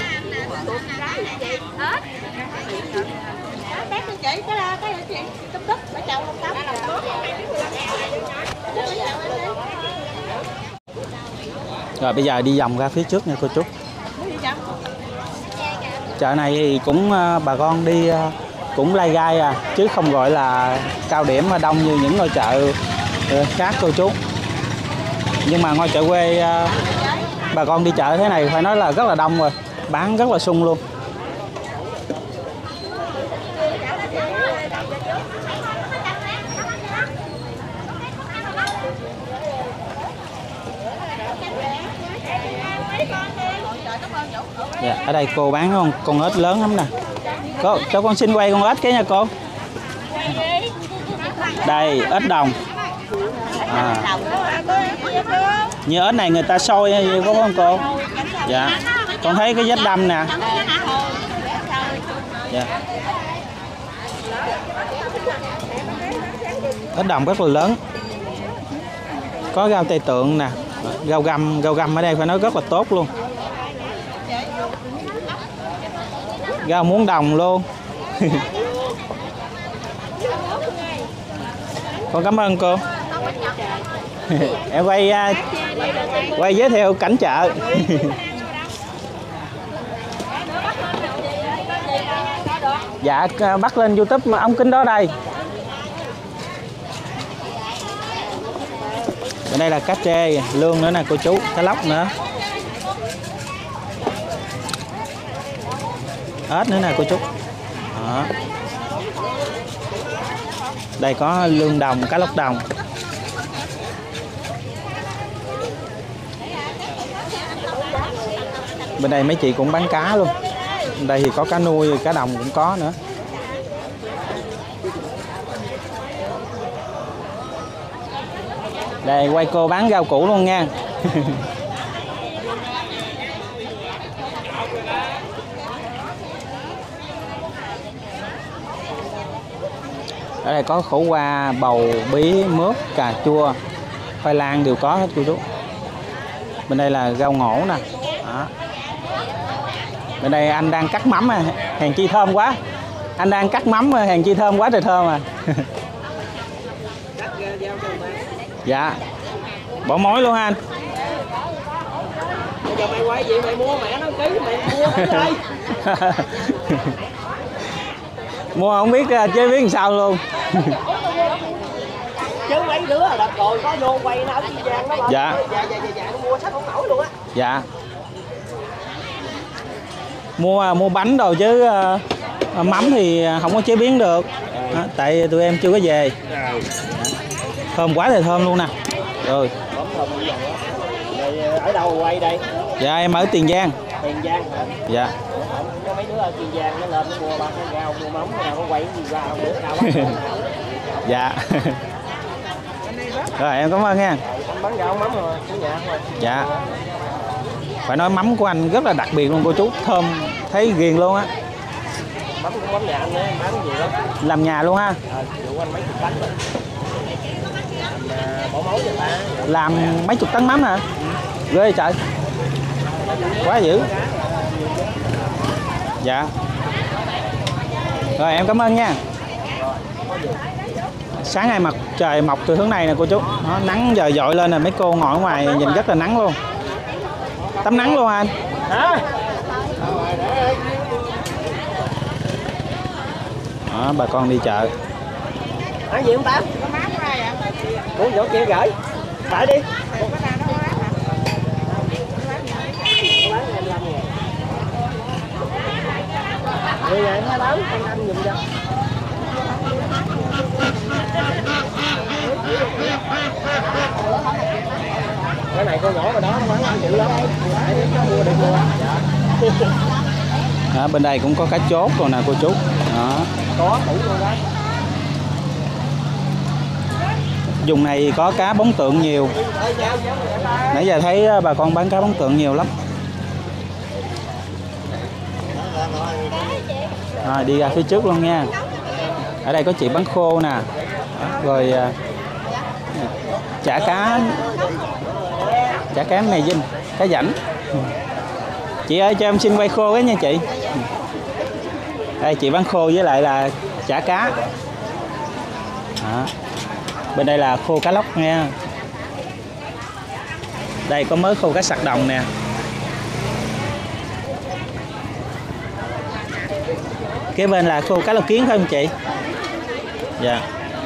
Rồi bây giờ đi vòng ra phía trước nha cô chú. Chợ này thì cũng bà con đi cũng lai gai à, chứ không gọi là cao điểm mà đông như những ngôi chợ khác cô chú. Nhưng mà ngôi chợ quê bà con đi chợ thế này phải nói là rất là đông rồi, bán rất là sung luôn. Dạ, ở đây cô bán con con ếch lớn lắm nè. Cô, cho con xin quay con ếch cái nha cô. Đây, ếch đồng. À. Như ếch này người ta sôi hay gì có không cô? Dạ. Con thấy cái vết đâm nè. Dạ. Ếch đồng rất là lớn. Có rau tây tượng nè, rau găm, rau găm ở đây phải nói rất là tốt luôn. Rau muống đồng luôn. Con cảm ơn cô. Em quay quay giới thiệu cảnh chợ. Dạ bắt lên YouTube mà ống kính đó đây. Ở đây là cá trê, lương nữa nè cô chú, cá lóc nữa. Ếch nữa nè cô chú. Đó. Đây có lương đồng, cá lóc đồng. Bên đây mấy chị cũng bán cá luôn. Bên đây thì có cá nuôi, cá đồng cũng có nữa. Đây quay cô bán rau củ luôn nha. Ở đây có khổ qua, bầu, bí, mướp, cà chua, khoai lang đều có hết cô chú. Bên đây là rau ngổ nè. Đó. Bên đây anh đang cắt mắm à, hàng chi thơm quá. Anh đang cắt mắm hàng chi thơm quá trời thơm à. Dạ. Bỏ mối luôn ha anh. Bây giờ mày quay gì mày mua mẹ nó ký mày mua hết đây. Mua không biết chế biến sao luôn. chứ mấy đứa là rồi có vô quay nó ở Kiên Giang nó lên. Dạ. Dạ dạ dạ nó mua sách không nổi luôn á. Dạ. Mua mua bánh đồ chứ uh, mắm thì không có chế biến được. Đó, tại tụi em chưa có về. Thơm quá thì thơm luôn nè. Rồi. Ở đâu quay đây? Dạ em ở Tiền Giang. Tiền Giang hả? Dạ. Có mấy đứa ở Tiền Giang nó lên nó mua ba cái rau mua mắm nào nó quay gì ra không biết nào bắt. Dạ. Rồi em cảm ơn nha. Anh bán rau mắm rồi, ở nhà thôi. Dạ. Phải nói mắm của anh rất là đặc biệt luôn cô chú, thơm thấy ghiền luôn á. Mắm cũng mắm nhà anh ấy, bán gì đó. Làm nhà luôn ha. Ờ, dụ anh mấy chục tấn rồi. Làm bỏ máu cho ta. Làm mấy chục tấn mắm hả? Ghê trời. Quá dữ. Dạ. Rồi em cảm ơn nha. Sáng nay mặt trời mọc từ hướng này nè cô chú. Nó nắng giờ dội lên nè, mấy cô ngồi ở ngoài nhìn rất là nắng luôn. Tắm nắng luôn anh. Hả? Đó, bà con đi chợ. Ăn gì không ta? Muốn chỗ kia gửi. Phải đi. Vậy vậy nó bán anh anh dùng cho. Cái này cô nhỏ mà đó nó bán ăn dữ lắm. Tại nó mua được mua. Dạ. Đó, bên đây cũng có cá chốt rồi nè cô chú. Đó. Có tủ luôn đó. Vùng này có cá bóng tượng nhiều. Nãy giờ thấy bà con bán cá bóng tượng nhiều lắm. Rồi đi ra phía trước luôn nha. Ở đây có chị bán khô nè. Rồi chả cá chả cá này Vinh, cá rảnh. Chị ơi cho em xin quay khô cái nha chị. Đây chị bán khô với lại là chả cá. Đó. Bên đây là khô cá lóc nha. Đây có mớ khô cá sặc đồng nè. Kế bên là khô cá lóc kiến phải không chị? Dạ.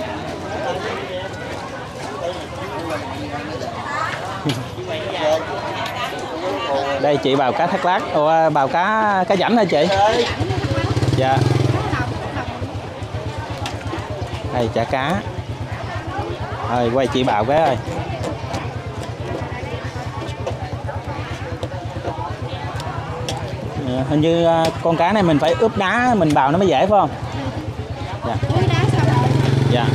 Đây chị bào cá thác lát, ồ, bào cá cá rảnh hả chị? Dạ. Đây chả cá. Rồi quay chị bào cái ơi. Hình như con cá này mình phải ướp đá mình bào nó mới dễ phải không? Dạ. Dạ.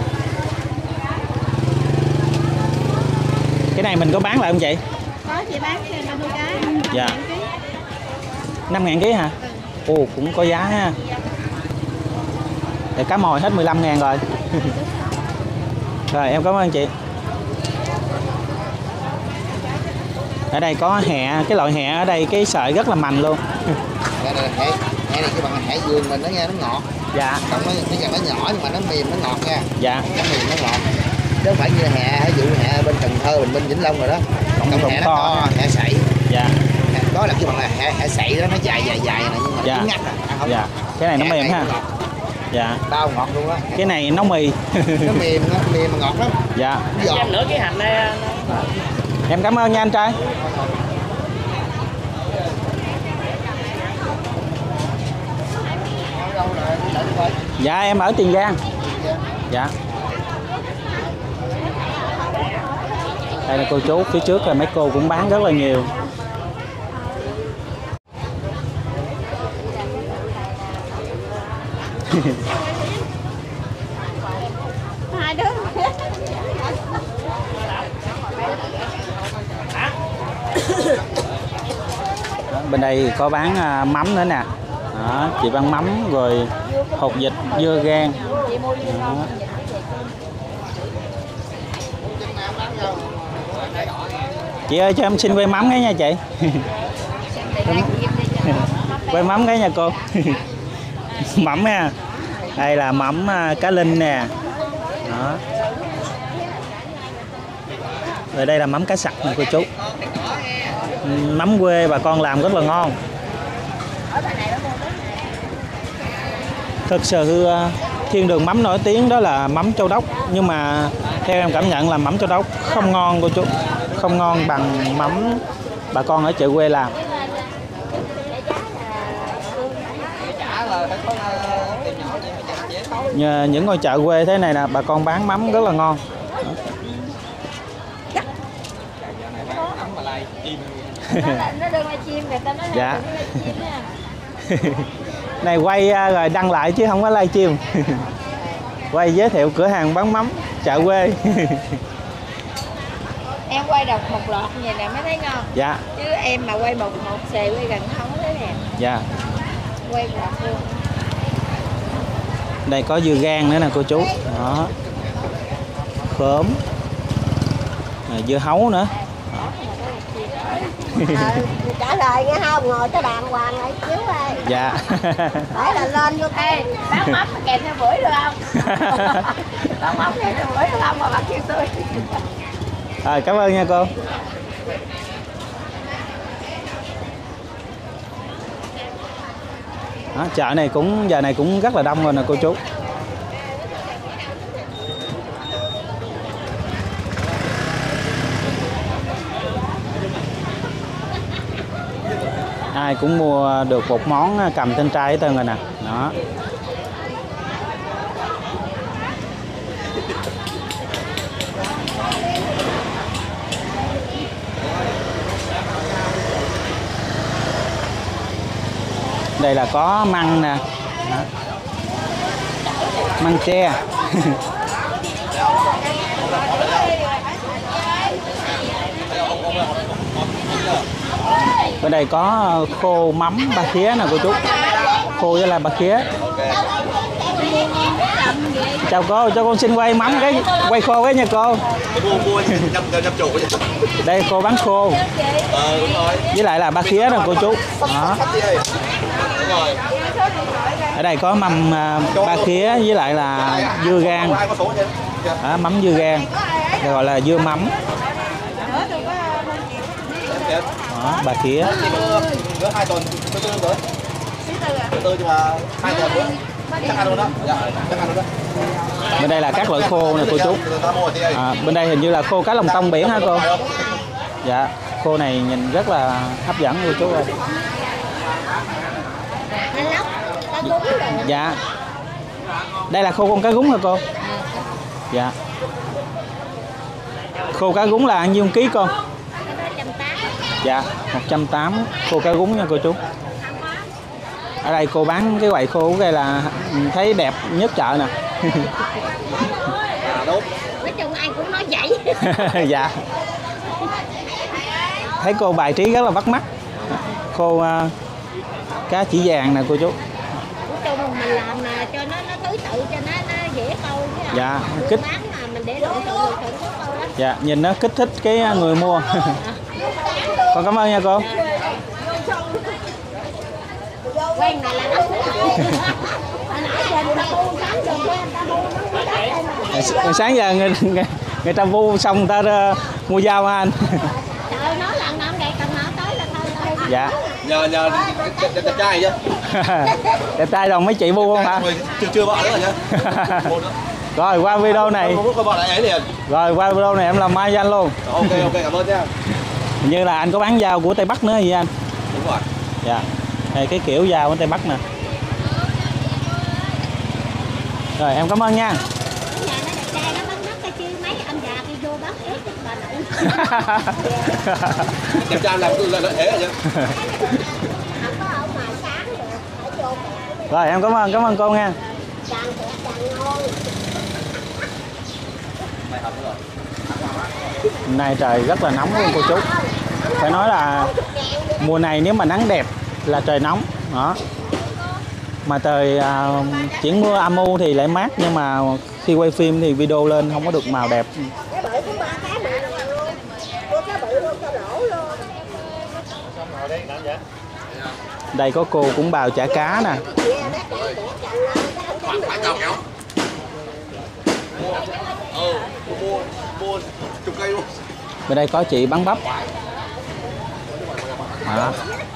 Cái này mình có bán lại không chị? Có chị bán cho năm mươi cái. Dạ. năm ngàn ký hả? Ồ cũng có giá ha. Để cá mòi hết mười lăm ngàn rồi. Rồi em cảm ơn chị. Ở đây có hẹ, cái loại hẹ ở đây cái sợi rất là mành luôn. Hẹ này, hẹ, hẹ này cái bằng hẹ vườn mình nó nghe nó ngọt. Dạ. Còn nó cái nó nhỏ nhưng mà nó mềm nó ngọt nha. Dạ. Nó mềm nó ngọt. Chứ không phải như hẹ, ví dụ hẹ bên Cần Thơ, Bình Minh, Vĩnh Long rồi đó. Còn hẹ nó to, hẹ sảy. Dạ. Đó là cái bằng là hẹ, hẹ sảy đó nó dài dài dài này nhưng mà dạ. nó ngắt à. À, không. Dạ. Cái này nó mềm ha. Dạ. Bao ngọt luôn á. Cái này nấu mì. Nó mềm, nó mềm mà ngọt lắm. Dạ. Giọt nữa cái hành này. Em cảm ơn nha anh trai. Dạ em ở Tiền Giang. Dạ. Đây là cô chú, phía trước là mấy cô cũng bán rất là nhiều. Hai đứa. Đó, bên đây có bán à, mắm nữa nè. Đó, chị bán mắm rồi hột vịt, dưa gan. Đó. Chị ơi cho em xin quay mắm cái nha chị. Quay mắm cái nha cô. Mắm nha. Đây là mắm cá linh nè. Đó. Rồi đây là mắm cá sặc nè cô chú. Mắm quê bà con làm rất là ngon. Thực sự thiên đường mắm nổi tiếng đó là mắm Châu Đốc, nhưng mà Theo em cảm nhận là mắm Châu Đốc không ngon cô chú, không ngon bằng mắm bà con ở chợ quê làm. Nhờ những ngôi chợ quê thế này nè, bà con bán mắm rất là ngon. Nó đưa qua chim người ta nói là Dạ. nó là chim nha. Này quay rồi đăng lại chứ không có livestream. Quay giới thiệu cửa hàng bán mắm chợ quê. Em quay đọc một lọt như vậy nè mới thấy ngon. Dạ. Chứ em mà quay một một xề quay gần không có thấy nè. Dạ. Quay một luôn. Đây có dưa gan nữa nè cô chú. Đó. Khóm. Rồi dưa hấu nữa. Ờ, trả lời nghe không, ngồi tới đàng hoàng lại chiếu ơi. Dạ. Phải là lên vô Ê, bán mắm mà kèm theo bưởi được không? Bán mắm kèm theo bưởi được không mà bác kêu tôi. Rồi cảm ơn nha cô. Đó, chợ này cũng giờ này cũng rất là đông rồi nè cô chú. Ai cũng mua được một món cầm trên trai hết trơn rồi nè. Đó. Đây là có măng nè. Đó. Măng tre. Bên đây có khô mắm ba khía nè cô chú. Khô với là ba khía. Chào cô, cho con xin quay mắm cái quay khô cái nha cô. Đây cô bán khô. Với lại là ba khía nè cô chú. Đó. Ở đây có mắm ba khía với lại là dưa gan. Đó, mắm dưa gan. Đây gọi là dưa mắm. Đó, bà khía. hai tuần, thứ tư nữa. Thứ tư nhưng mà hai tuần nữa. Chắc ăn luôn đó. Dạ, chắc ăn luôn đó. Bên đây là các loại khô nè cô chú. À, bên đây hình như là khô cá lồng tông biển hả cô? Dạ, khô này nhìn rất là hấp dẫn cô chú ơi. Dạ. Đây là khô con cá gúng hả cô? Dạ. Khô cá gúng là bao nhiêu ký cô? Dạ, một trăm tám mươi khô cá gúng nha cô chú. Ở đây cô bán cái quầy khô cái là thấy đẹp nhất chợ nè. nói chung ai cũng nói vậy. Dạ. Thấy cô bài trí rất là bắt mắt. Khô uh, cá chỉ vàng nè cô chú. Nói chung mình làm mà cho nó nó tứ tự cho nó, nó dễ câu chứ. Dạ, người kích. bán mà mình để lộn tự lộn tự câu đó. Dạ, nhìn nó kích thích cái người mua. Con cảm ơn nha cô. Quen này là nó hồi nãy giờ người ta bu sáng giờ qua người ta bu nó Rồi sáng giờ người, người, người ta vu xong người ta uh, mua dao hả anh? trời nói lần nào vậy cần nào tới là thôi thôi. Dạ. Nhờ nhờ đẹp trai chứ. Đẹp trai rồi mấy chị vu không hả? Chưa chưa vợ nữa rồi nhá. Rồi qua video này. Không có vợ lại ấy liền. Rồi qua video này em làm mai cho anh luôn. Ok ok cảm ơn nha. Hình như là anh có bán dao của Tây Bắc nữa gì anh? Đúng rồi. Dạ. Đây cái kiểu dao của Tây Bắc nè. Rồi em cảm ơn nha. Nhà nó đẹp trai nó bắt mắt cái chứ mấy anh già đi vô bắt ép cái bà nội. Đẹp trai làm là lợi thế rồi chứ. Không có ở ngoài sáng được ở chỗ Rồi em cảm ơn cảm ơn cô nha. càng đẹp càng ngon. Hôm nay trời rất là nóng luôn cô chú. Phải nói là mùa này nếu mà nắng đẹp là trời nóng. Đó. Mà trời à, chuyển mưa âm u thì lại mát, nhưng mà khi quay phim thì video lên không có được màu đẹp. Cái bự cũng ba cái bự luôn. Cô cái bự luôn cho lỗ luôn. Đây có cô cũng bào chả cá nè. Bên đây có chị bán bắp. Đó.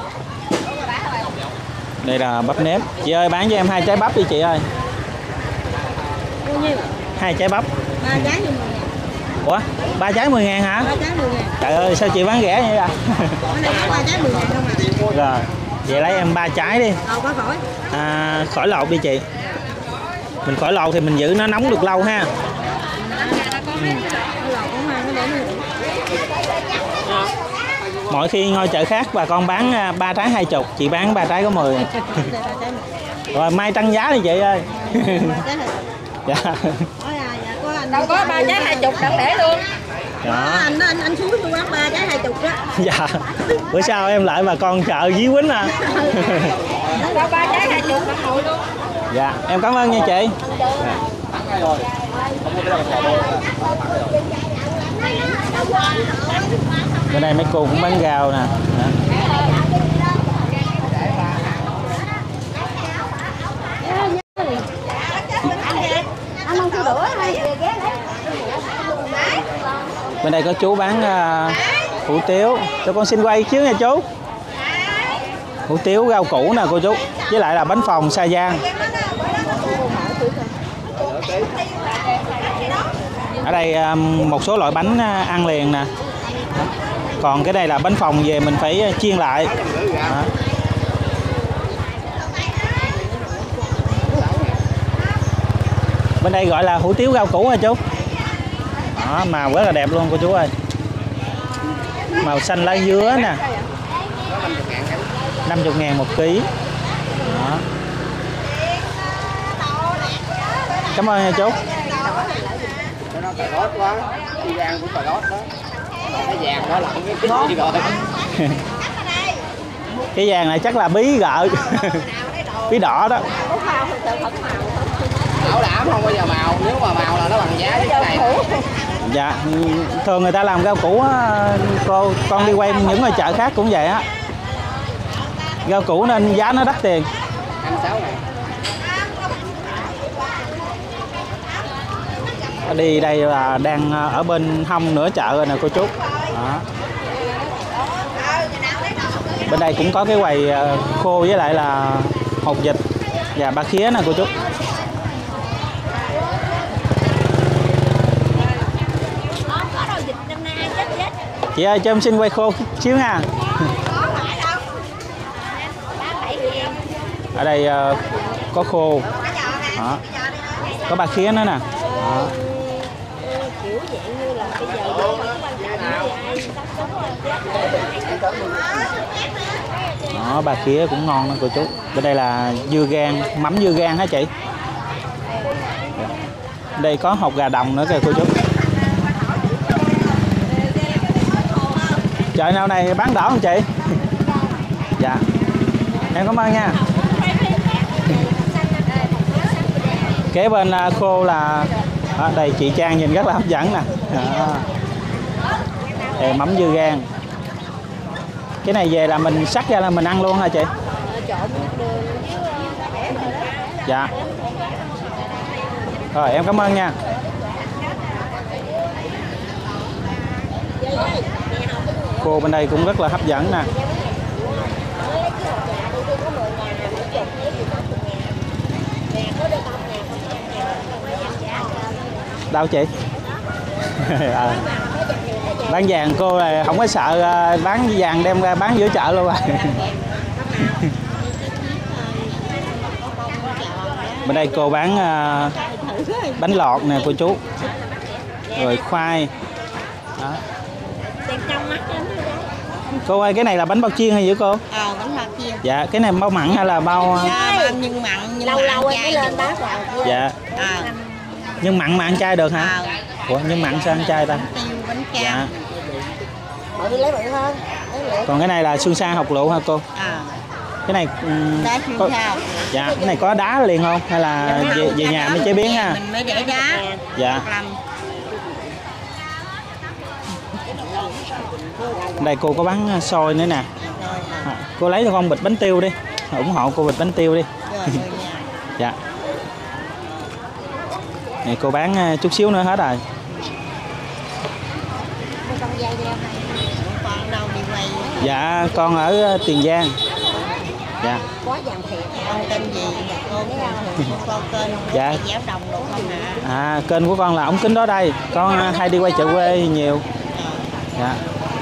Đây là bắp nếp. Chị ơi bán cho em hai trái bắp đi chị ơi. Bao nhiêu? Hai trái bắp. Ba trái như vậy. Ủa, ba trái mười ngàn hả? Ba trái mười ngàn. Trời ơi, sao chị bán rẻ vậy ạ? Ở đây có ba trái mười ngàn không à? Rồi, vậy lấy em ba trái đi. Ờ, có khỏi. À, khỏi lột đi chị. Mình khỏi lột thì mình giữ nó nóng được lâu ha. Ừ. Lột cũng mang nó để nó. Mỗi khi ngôi chợ khác bà con bán ba trái hai chục, chị bán ba trái có mười. Rồi mai tăng giá đi chị ơi. Dạ. Đâu có ba trái hai chục đặng để luôn. Đó. Anh anh anh xuống tôi bán ba trái hai chục đó. Dạ. Bữa sau em lại bà con chợ Dí Quýnh à. Đâu ba trái hai chục đặng ngồi luôn. Dạ, em cảm ơn nha chị. Bên đây mấy cô cũng bán rau nè. Đó. Bên đây có chú bán uh, hủ tiếu. Cho con xin quay xíu nha chú. Hủ tiếu rau củ nè cô chú. Với lại là bánh phồng Sa Giang. Ở đây um, một số loại bánh uh, ăn liền nè. Còn cái đây là bánh phồng về mình phải chiên lại. Đó. Bên đây gọi là hủ tiếu rau củ hả chú? Đó, màu rất là đẹp luôn cô chú ơi. Màu xanh lá dứa nè. năm mươi ngàn một ký. Đó. Cảm ơn nha chú. Cái vàng đó là cái cái gì rồi? Cái vàng này chắc là bí gợ. Bí đỏ đó. Bảo đảm không bao giờ màu, nếu mà màu là nó bằng giá cái này. Dạ, thường người ta làm rau củ á, cô con đi quay những người chợ khác cũng vậy á. Rau củ nên giá nó đắt tiền. hai mươi sáu ngàn. Đi đây là đang ở bên hông nửa chợ rồi nè cô chú. Đó. Bên đây cũng có cái quầy khô với lại là hột vịt và ba khía nè cô chú. Chị ơi cho em xin quay khô xíu nha. Ở đây uh, có khô. Đó. Có ba khía nữa nè. Đó. Đó, ba khía cũng ngon đó cô chú. Bên đây là dưa gan, mắm dưa gan hả chị? Đây có hột gà đồng nữa kìa cô chú. Chợ nào này bán đỏ không chị? Dạ. Em cảm ơn nha. Kế bên khô là à, đây chị Trang nhìn rất là hấp dẫn nè. À. Đây, mắm dưa gan. Cái này về là mình sắc ra là mình ăn luôn hả chị? Dạ. Rồi em cảm ơn nha. Khô bên đây cũng rất là hấp dẫn nè. Đâu chị? À. Bán vàng cô là không có sợ bán vàng đem ra bán giữa chợ luôn à. Bên đây cô bán uh, bánh lọt nè cô chú. Rồi khoai. Đó. Cô ơi cái này là bánh bao chiên hay vậy cô? Ờ, bánh bao chiên. Dạ, cái này bao mặn hay là bao dạ, bao nhưng mặn nhưng lâu lâu mới lên bát vào. Dạ. À. Nhưng mặn mà ăn chay được hả? À. Ủa nhưng mặn sao ăn chay ta? Tiêu bánh cam. Dạ. Bự lấy bự hơn. Còn cái này là xương sa hột lựu hả cô? À. Cái này um, đá xương có, sa. dạ, cái này có đá liền không hay là dạ, về, về nhà mới chế biến ha? Mình mới để đá. Dạ. Đây cô có bán xôi nữa nè. À, cô lấy cho con bịch bánh tiêu đi, ủng hộ cô bịch bánh tiêu đi. Dạ. Này cô bán chút xíu nữa hết rồi. Dạ con ở Tiền Giang. Dạ. Có vàng thiệt. Con tên gì? Cô con tên Dạ. Dẻo Đồng luôn không hả? À, kênh của con là ống kính đó đây. Con hay đi quay chợ quê nhiều. Dạ.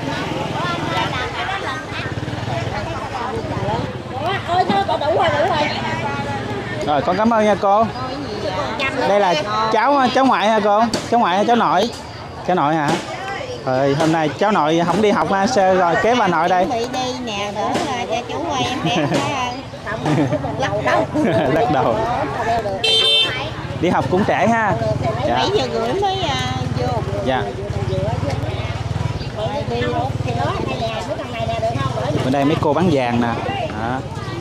Ôi thôi, con đủ rồi, đủ rồi. Rồi con cảm ơn nha cô. Đây là cháu cháu ngoại hả cô? Cháu ngoại hay cháu nội? Cháu nội hả? Rồi hôm nay cháu nội không đi học ha, sơ rồi kế bà nội đây. Bị đi nè, đỡ là cho chú quay em bé lắc đầu. Lắc đầu. Đi học cũng trễ ha. Dạ. bảy giờ rưỡi mới uh, vô. Dạ. Bên đây mấy cô bán vàng nè. Đó.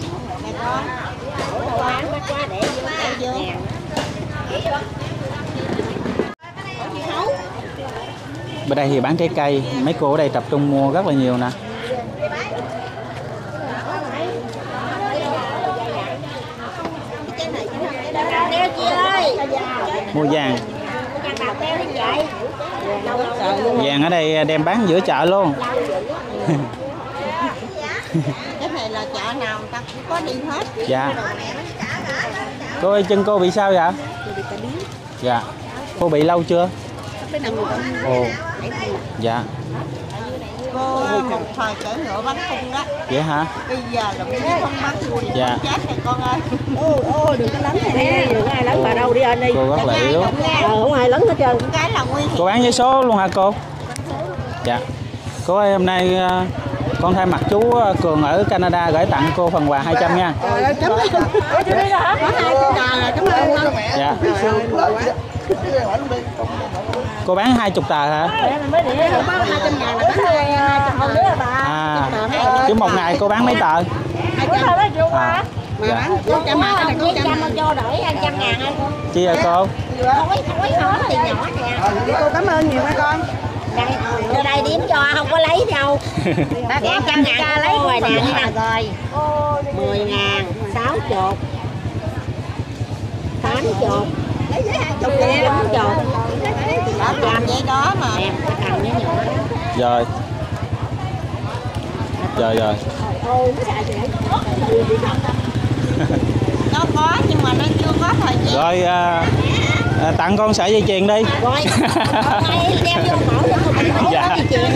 Bên đây thì bán trái cây, mấy cô ở đây tập trung mua rất là nhiều nè. Mua vàng. Vàng ở đây đem bán giữa chợ luôn. Cái này là chợ nào người ta cũng có đi hết. Dạ. Cô ơi, chân cô bị sao vậy? Dạ. Cô bị lâu chưa? Ồ. Dạ. Cô một thời cỡ ngựa bắn cung đó. Vậy hả? Bây giờ là biết không bắn luôn. Dạ. Chết này con ơi. Ô ô đừng có lấn này, đừng ai lấn vào đâu đi anh đi. Cô rất là yếu. Ờ, không ai lấn hết trơn. Cái là nguy hiểm. Cô bán vé số luôn hả cô? Dạ. Cô ơi, hôm nay con thay mặt chú Cường ở Canada gửi tặng cô phần quà hai trăm nha. Trời ơi, cảm ơn. Ủa chưa đi rồi hả? Có hai trăm tờ là cảm ơn con. Dạ. Cô bán hai chục tờ hả? hai trăm ngàn là có hai trăm con đứa bà. À, chứ một ngày cô bán mấy tờ? hai trăm đó chú À. mà bán con trăm mà cái này con trăm cho đổi hai trăm ngàn anh. Chi rồi cô? Khối khối khó thì nhỏ nè. Cô cảm ơn nhiều mấy con. Đây, ở đây điểm cho không có lấy đâu. Dạ trăm ngàn lấy rồi nè rồi. mười ngàn, sáu chục. tám chục. Lấy giấy hai chục kìa. tám chục. Đó làm vậy đó mà. Em cái cầm với nhỏ. Rồi. Rồi rồi. Nó có nhưng mà nó chưa có thời gian. Rồi à, à, tặng con sợi dây chuyền đi. Rồi. Đây đeo vô cổ cho cô bị Dạ. dây chuyền.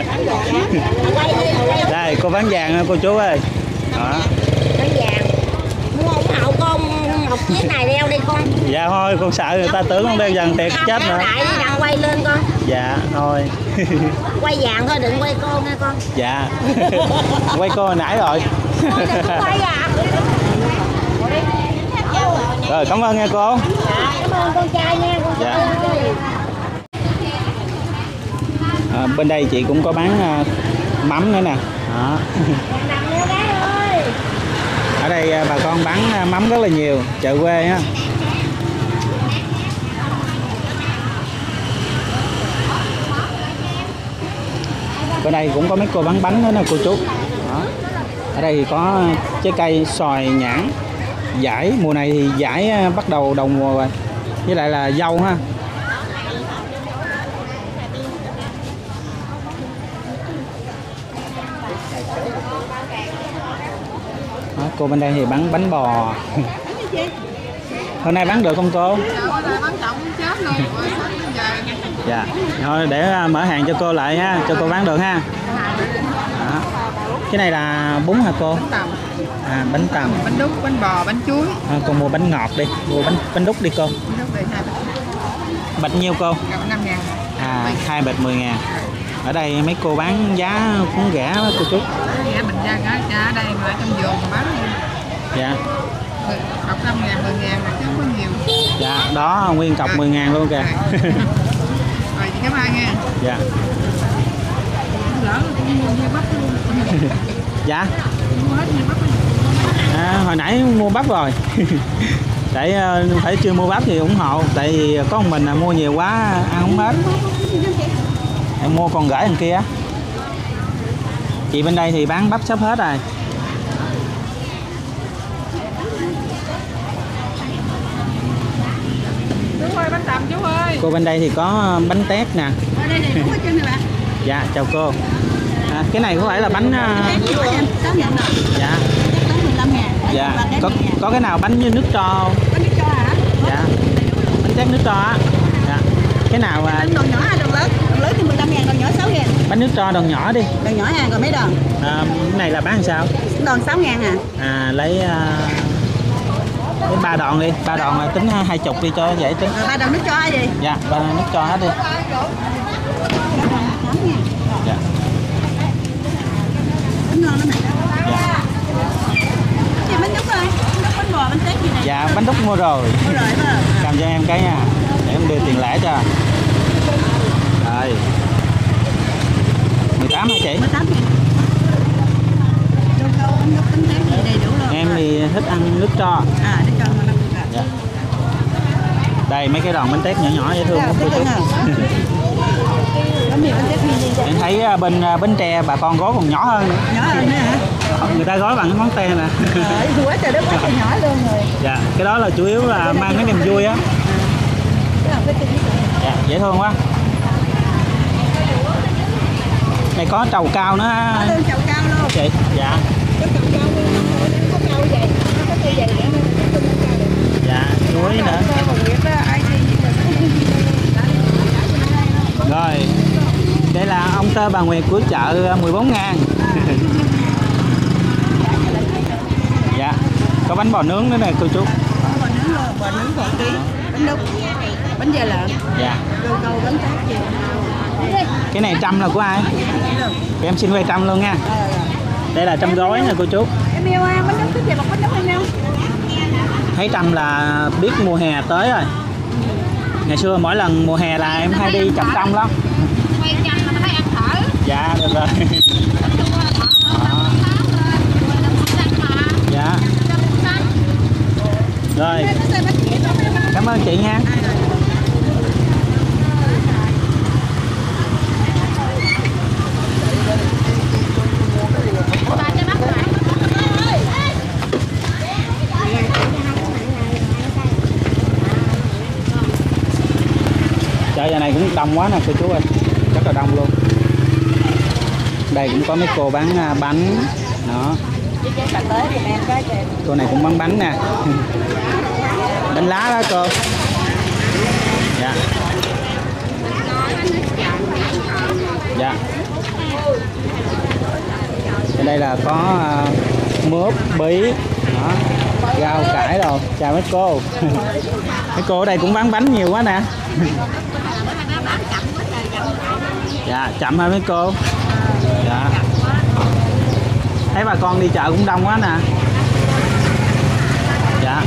Đây cô bán vàng cô chú ơi. Đó. Bán vàng. Mua ủng hộ con một chiếc này đeo đi con. Dạ thôi con sợ người ta tưởng con đeo vàng thiệt chết nữa. Đại đi đằng quay lên con. Dạ thôi. Quay vàng thôi đừng quay cô nghe con. Dạ. Quay cô hồi nãy rồi. Thôi đừng có quay à. Rồi cảm ơn nha cô. Dạ, cảm ơn con trai nha con. Dạ. À, bên đây chị cũng có bán uh, mắm nữa nè. Đó. Ở đây uh, bà con bán uh, mắm rất là nhiều, chợ quê á. Bên đây cũng có mấy cô bán bánh nữa nè cô chú. Đó. Ở đây thì có trái cây xoài, nhãn, dải. Mùa này thì dải bắt đầu đầu mùa rồi. Với lại là dâu ha. Đó, cô bên đây thì bán bánh bò. Hôm nay bán được không cô? Dạ. Thôi để mở hàng cho cô lại ha, cho cô bán được ha. Đó. Cái này là bún hả cô? Bánh tằm. À, bánh tằm. Bánh đúc, bánh bò, bánh chuối. À, con mua bánh ngọt đi, mua bánh bánh đúc đi cô. Bánh đúc đây hai bịch. Bịch nhiêu cô? năm ngàn. À, hai bịch mười ngàn. Ở đây mấy cô bán giá cũng rẻ đó cô chú. Giá bình ra cả ở đây mà trong vườn mà bán. Dạ. Cọc năm ngàn, mười ngàn là chứ không có nhiều. Dạ, đó nguyên cọc mười ngàn luôn kìa. Rồi chị cảm ơn nha. Dạ. Lỡ cũng mua như bắp luôn. Dạ. Mua hết như bắp luôn. À, hồi nãy mua bắp rồi. Tại phải chưa mua bắp thì ủng hộ. Tại vì có một mình là mua nhiều quá ăn không hết. Em mua còn gửi thằng kia. Chị bên đây thì bán bắp sắp hết rồi. Chú ơi bánh tằm chú ơi. Cô bên đây thì có bánh tét nè. Ở đây này cũng có chân này bạn. Dạ chào cô. À, cái này có phải là bánh uh... dạ. lăm ngàn. Dạ. Có có cái nào bánh như nước tro không? Bánh nước tro hả? Dạ. Bánh tét nước tro á. Dạ. Cái nào à? Bánh đòn nhỏ hay đòn lớn? Đòn lớn thì mười lăm ngàn, đòn nhỏ sáu ngàn. Bánh nước tro đòn nhỏ đi. Đòn nhỏ à, còn mấy đòn? À, cái này là bán làm sao? Đòn sáu ngàn à? À lấy uh, lấy ba đòn đi, ba đòn là tính hai chục đi cho dễ tính. À, ba đòn nước tro hay gì? Dạ, ba nước tro hết đi. Dạ. Bánh ngon lắm này. Dạ. Gì bánh đúc ơi? Bánh bò, bánh tét gì này? Dạ, bánh đúc mua rồi. Mua rồi phải không? Cầm cho em cái nha, để em đưa tiền lẻ cho. Rồi. mười tám hả chị? mười tám ngàn. Đâu câu bánh đúc, bánh tét gì đầy đủ luôn. Em thì thích ăn nước tro. À, nước tro mà năm ngàn. Dạ. Đây mấy cái đòn bánh tét nhỏ nhỏ dễ thương lắm cô chú. Bánh mì bánh tét mini vậy? Em thấy à, bên à, Bến Tre bà con gói còn nhỏ hơn nữa. Nhỏ hơn nữa hả? Người ta gói bằng cái món te nè. Trời quá trời đất quá trời nhỏ luôn rồi. Dạ, cái đó là chủ yếu là mang cái niềm vui á. Cái nào cái chân Dạ, dễ thương quá. Này có trầu cao nữa ha. có chậu cao luôn. Chị, dạ. Có chậu cao luôn, có cao vậy, có cây vậy nữa. Dạ, chuối nữa. Rồi, đây là ông tơ bà Nguyệt của chợ mười bốn ngàn. Dạ, có bánh bò nướng nữa nè cô chú. Bò nướng luôn, bò nướng bò ký, bánh đúc, bánh da lợn, Dạ. câu câu bánh tét gì. Cái này trăm là của ai? Thì em xin quay trăm luôn nha. Đây là trăm gói nè cô chú. Em yêu à, bánh đúc cái gì mà bánh đúc em yêu? Thấy trăm là biết mùa hè tới rồi. Ngày xưa mỗi lần mùa hè là em hay đi chọc trăm lắm. Quay chanh mà nó phải ăn thở. Dạ, được rồi. Dạ. Rồi. Cảm ơn chị nha. Chợ giờ này cũng đông quá nè cô chú ơi, rất là đông luôn. Đây cũng có mấy cô bán bánh đó. Cô này cũng bán bánh nè. Bánh lá đó cô. Dạ. Dạ. Ở đây là có uh, mướp, bí, đó, rau cải rồi. Chào mấy cô. Mấy cô ở đây cũng bán bánh nhiều quá nè. Dạ, chậm hả mấy cô? Dạ. Thấy bà con đi chợ cũng đông quá nè. Dạ.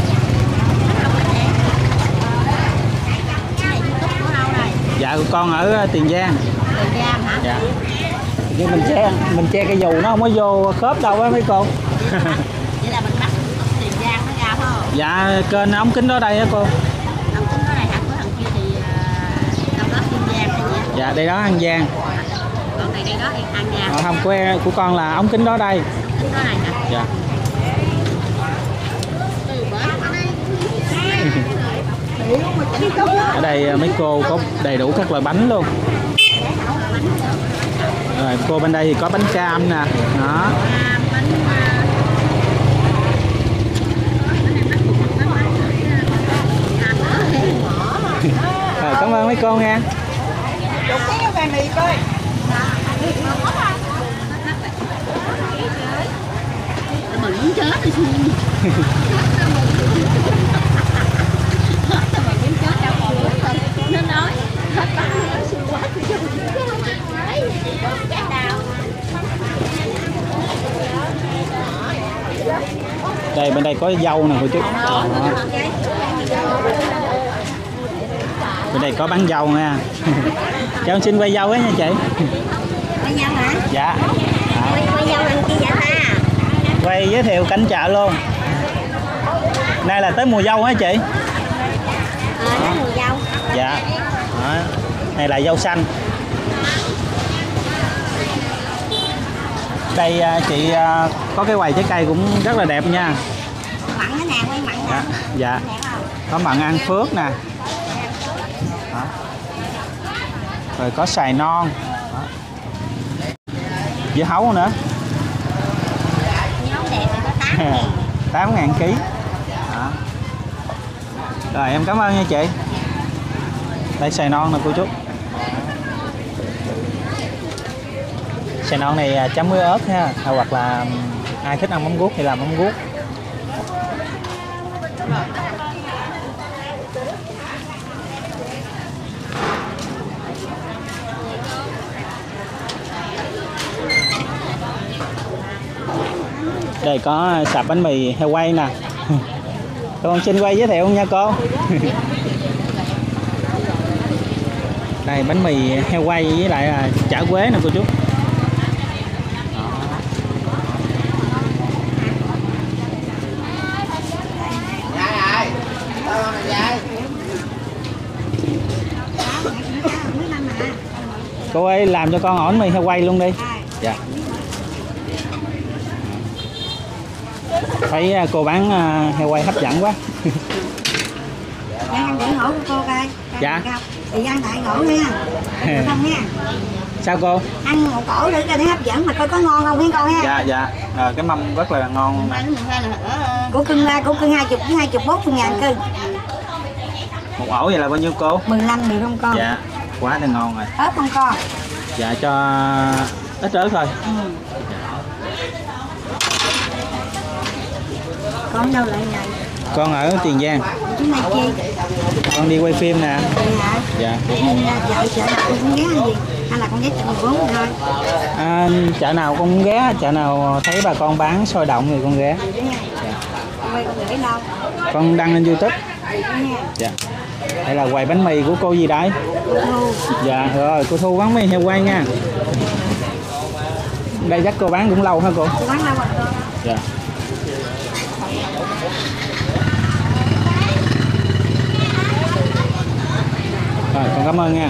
Dạ, con ở Tiền Giang. Tiền Giang hả? Dạ. Nhưng mình che mình che cái dù nó không có vô khớp đâu á mấy cô. Vậy là mình bắt Tiền Giang nó ra phải không? Dạ, kênh ống kính đó đây á cô. Ống kính đó này hả? Của thằng kia thì đâu đó Tiền Giang hay gì? Dạ, đây đó An Giang. Còn này đây đó An Giang. Ờ, không, của, của con là ống kính đó đây. Ống kính đó này hả? Dạ. Ở đây mấy cô có đầy đủ các loại bánh luôn. Rồi cô bên đây thì có bánh cam nè. Đó. Rồi, cảm ơn mấy cô nha. Mình muốn chết thì xin. Nó nói hết bán nó xin quá thì cho Đây bên đây có dâu nè cô chú. Đó. Bên đây có bán dâu nha. Cho em xin quay dâu ấy nha chị. Quay dâu hả? Dạ. Quay, quay dâu làm chi vậy ta? Quay giới thiệu cảnh chợ luôn. Đây là tới mùa dâu hả chị? Ờ, đó mùa dâu. Dạ. Đó. Này là dâu xanh. Đây chị có cái quầy trái cây cũng rất là đẹp nha. Mặn cái nè, quay mặn nè. Dạ. Dạ. Có mận An Phước nè. Đó. Rồi có xoài non. Đó. Dưa hấu nữa. Dưa hấu đẹp thì có tám tám ngàn ký. Đó. Rồi em cảm ơn nha chị. Đây xoài non nè cô chú. Xoài non này chấm với ớt ha, hoặc là ai thích ăn mắm guốc thì làm mắm guốc. Đây có sạp bánh mì heo quay nè. Con xin quay giới thiệu nha cô. Đây bánh mì heo quay với lại là chả quế nè cô chú. Cô ơi làm cho con ổ bánh mì heo quay luôn đi. Dạ. Thấy cô bán heo quay hấp dẫn quá. Dạ ăn đại ngộ của cô coi. Dạ. Thì ăn đại ngộ nha. Không nha. Sao cô? Ăn một cổ để cho thấy hấp dẫn mà coi có ngon không nha con ha. Dạ dạ. Rồi cái mâm rất là ngon nè. Của cưng của cưng hai chục với hai chục bốn ngàn cưng. Một ổ vậy là bao nhiêu cô? mười lăm được không con? Dạ. Quá là ngon rồi. Ớt không con? Dạ cho ít ớt thôi. Ừ. Con đâu lại này? Con ở Tiền Giang. Chú này chi? Con đi quay phim nè. Vậy hả? Dạ. Nên vợ chợ nào con cũng ghé ăn gì? Hay là con ghé chợ mười bốn thôi? À, chợ nào con cũng ghé, chợ nào thấy bà con bán sôi động thì con ghé. Dạ. Con quay con gửi đâu? Con đăng lên YouTube. Dạ. Đây là quầy bánh mì của cô gì đấy? Cô Thu. Dạ rồi, cô Thu bán mì heo quay nha. Đây chắc cô bán cũng lâu hả cô? Cô bán lâu rồi cô. Dạ. Rồi, con cảm ơn nha.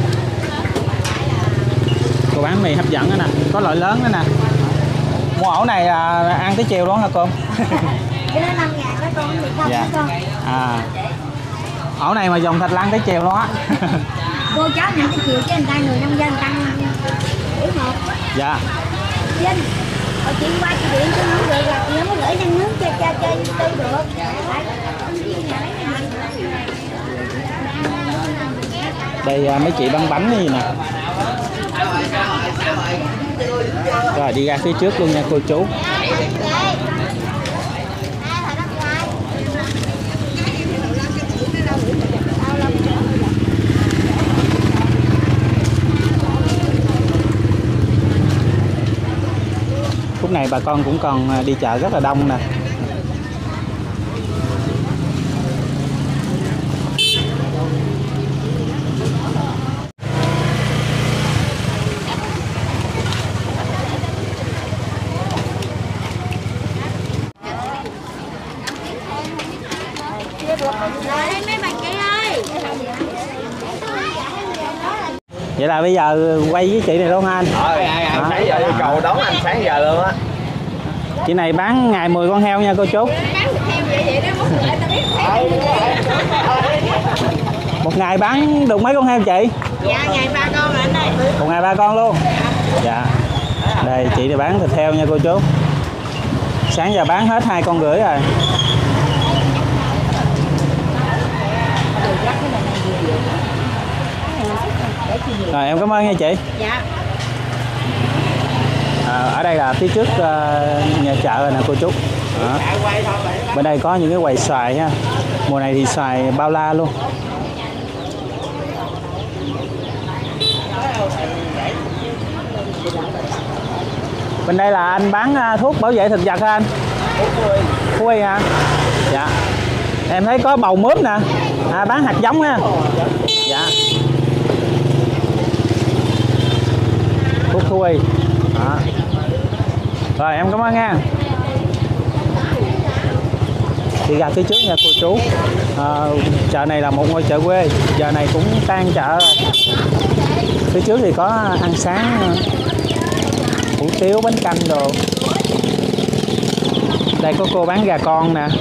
Cô bán mì hấp dẫn đó nè, có loại lớn đó nè. Mua ổ này à, ăn tới chiều luôn hả cô? Cái đó năm ngàn đó con, mì không dạ. Con. À, ổ này mà dùng thịt lăn tới chiều luôn á. Cô cháu nhận tới chiều chứ người ta người nông dân tăng hiểu một. Dạ. Vinh, hồi chuyện qua chị điện chứ không được là chị không có gửi năng nước cho cho cho tôi được. Đây à, mấy chị bán bánh gì nè. Rồi đi ra phía trước luôn nha cô chú. Lúc này bà con cũng còn đi chợ rất là đông nè. Vậy là bây giờ quay với chị này luôn ha anh? Ờ, anh sáng giờ yêu cầu đón anh sáng giờ luôn á. Chị này bán ngày mười con heo nha cô chú. Một ngày bán được mấy con heo chị? Dạ ngày ba con anh ơi. Một ngày ba con luôn. Dạ. Đây chị này bán thịt heo nha cô chú. Sáng giờ bán hết hai con rưỡi rồi. Rồi em cảm ơn nha chị. Dạ. À, ở đây là phía trước uh, nhà chợ rồi nè cô chú. Đó. Bên đây có những cái quầy xoài ha. Mùa này thì xoài bao la luôn. Bên đây là anh bán uh, thuốc bảo vệ thực vật hả anh? Thú y hả? Dạ. Em thấy có bầu mướp nè. À, bán hạt giống ha. Dạ. Thuốc thú y. Đó. Rồi em cảm ơn nha. Đi ra phía trước nha cô chú. À, chợ này là một ngôi chợ quê. Giờ này cũng tan chợ rồi. Phía trước thì có ăn sáng, hủ tiếu, bánh canh đồ. Đây có cô bán gà con nè.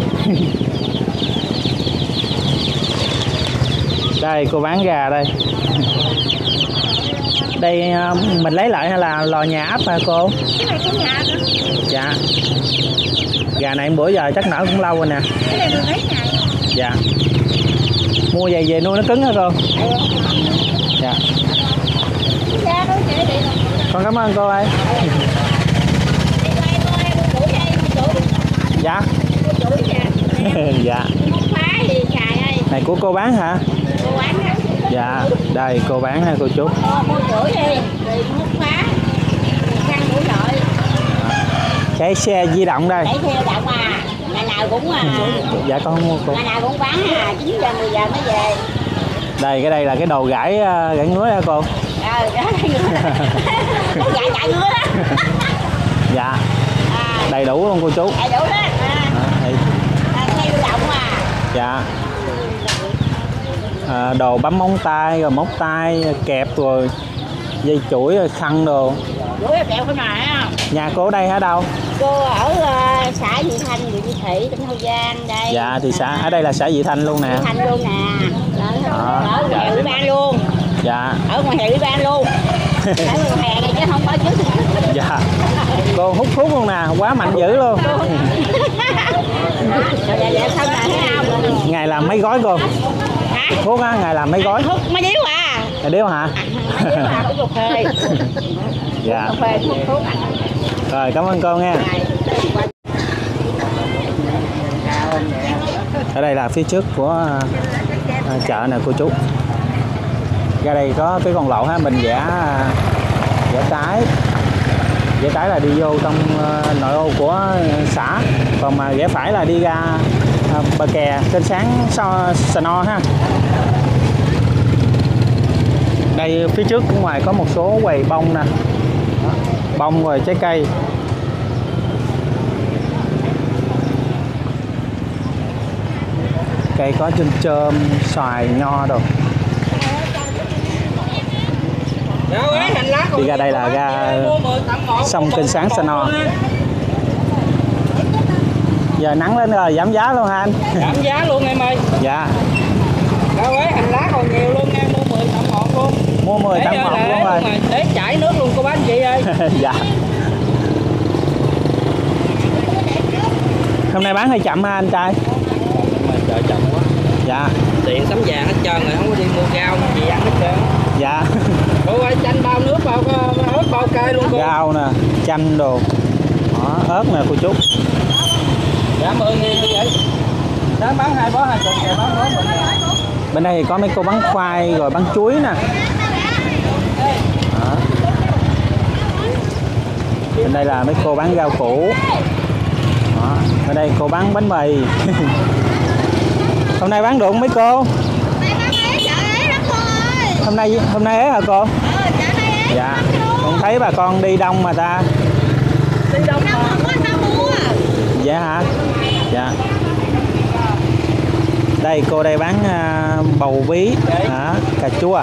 Đây cô bán gà đây. Đây à, mình lấy lại hay là lò nhà ấp hả cô? Cái này cái nhà nữa. Dạ. Gà này bữa giờ chắc nở cũng lâu rồi nè. Cái này mười mấy ngày. Dạ. Mua về về nuôi nó cứng hả cô? Dạ. Giá đó chị đi. Con cảm ơn cô ơi. Dạ. Dạ. Này của cô bán hả? Cô bán hả? Dạ. Đây cô bán ha cô chú. Mua rưỡi đi, rồi múc phá. Sang đủ lợi. Cái xe di động đây. Để theo động à. Ngày nào cũng à. Dạ con không mua cô. Ngày nào cũng bán à, chín giờ mười giờ mới về. Đây cái đây là cái đồ gãi gãi ngứa hả cô? Ờ, đó đây ngứa. Dạ chạy ngứa đó. Dạ. Đầy đủ luôn cô chú. Đầy đủ đó. À, theo động à. dạ. À, đồ bấm móng tay rồi móng tay kẹp rồi dây chuỗi rồi khăn đồ. Chuỗi kẹo cái này á. Nhà cô ở đây hả đâu? Cô ở uh, xã Vị Thanh, huyện Vị Thị, tỉnh Hậu Giang đây. Dạ thì xã ở đây là xã Vị Thanh luôn nè. Vị Thanh luôn nè. Ở, à, ở ngoài ủy ban luôn. Dạ. Ở ngoài ủy ban luôn. Ở ngoài hè này chứ không có trước. Dạ. Cô hút thuốc luôn nè, quá mạnh dữ luôn. Dạ, dạ, xong rồi thấy không? Ngày làm mấy gói cô? Hả? Thuốc á, ngày làm mấy gói? Thuốc mấy điếu à? Là điếu hả? Mấy điếu à, uống cà phê. Dạ. Cà phê, thuốc, thuốc. Rồi, cảm ơn cô nha. Ở đây là phía trước của à, chợ nè cô chú. Ra đây có cái con lộ ha, mình vẽ vẽ trái. Vẽ trái là đi vô trong uh, nội ô của xã, còn mà rẽ phải là đi ra uh, bờ kè kênh sáng so, Sà No ha. Đây phía trước ngoài có một số quầy bông nè, bông rồi trái cây. Cây có chôm chôm, xoài, nho đồ. Đi ra đây là ra sông kênh sáng Sà No. Giờ nắng lên rồi giảm giá luôn hả anh? Giảm giá luôn em ơi. Dạ. Rau quế hành lá còn nhiều luôn em, mua mười tặng một luôn. Mua mười tặng một luôn rồi. Để chảy nước luôn cô bác anh chị ơi. Dạ. Hôm nay bán hơi chậm ha anh trai? Mà chợ chậm quá. Dạ. Tiền sắm vàng hết trơn rồi, không có đi mua rau gì ăn hết trơn. Dạ. Cô ơi, chanh bao nước, bao ớt, bao cay luôn cô. Rau nè, chanh đồ. Đó, ớt nè cô chú. Dạ mười nghìn như vậy. Sáng bán hai bó hai chục, ngày bán bó mình. Bên đây thì có mấy cô bán khoai rồi bán chuối nè. Đó. Bên đây là mấy cô bán rau củ. Đó. Ở đây cô bán bánh mì. Hôm nay bán được không mấy cô? Hôm nay hôm nay ấy hả cô? Dạ. Con thấy bà con đi đông mà ta. Đi đông không có sao mua. Dạ hả? Dạ. Đây cô đây bán uh, bầu bí, à, cà chua.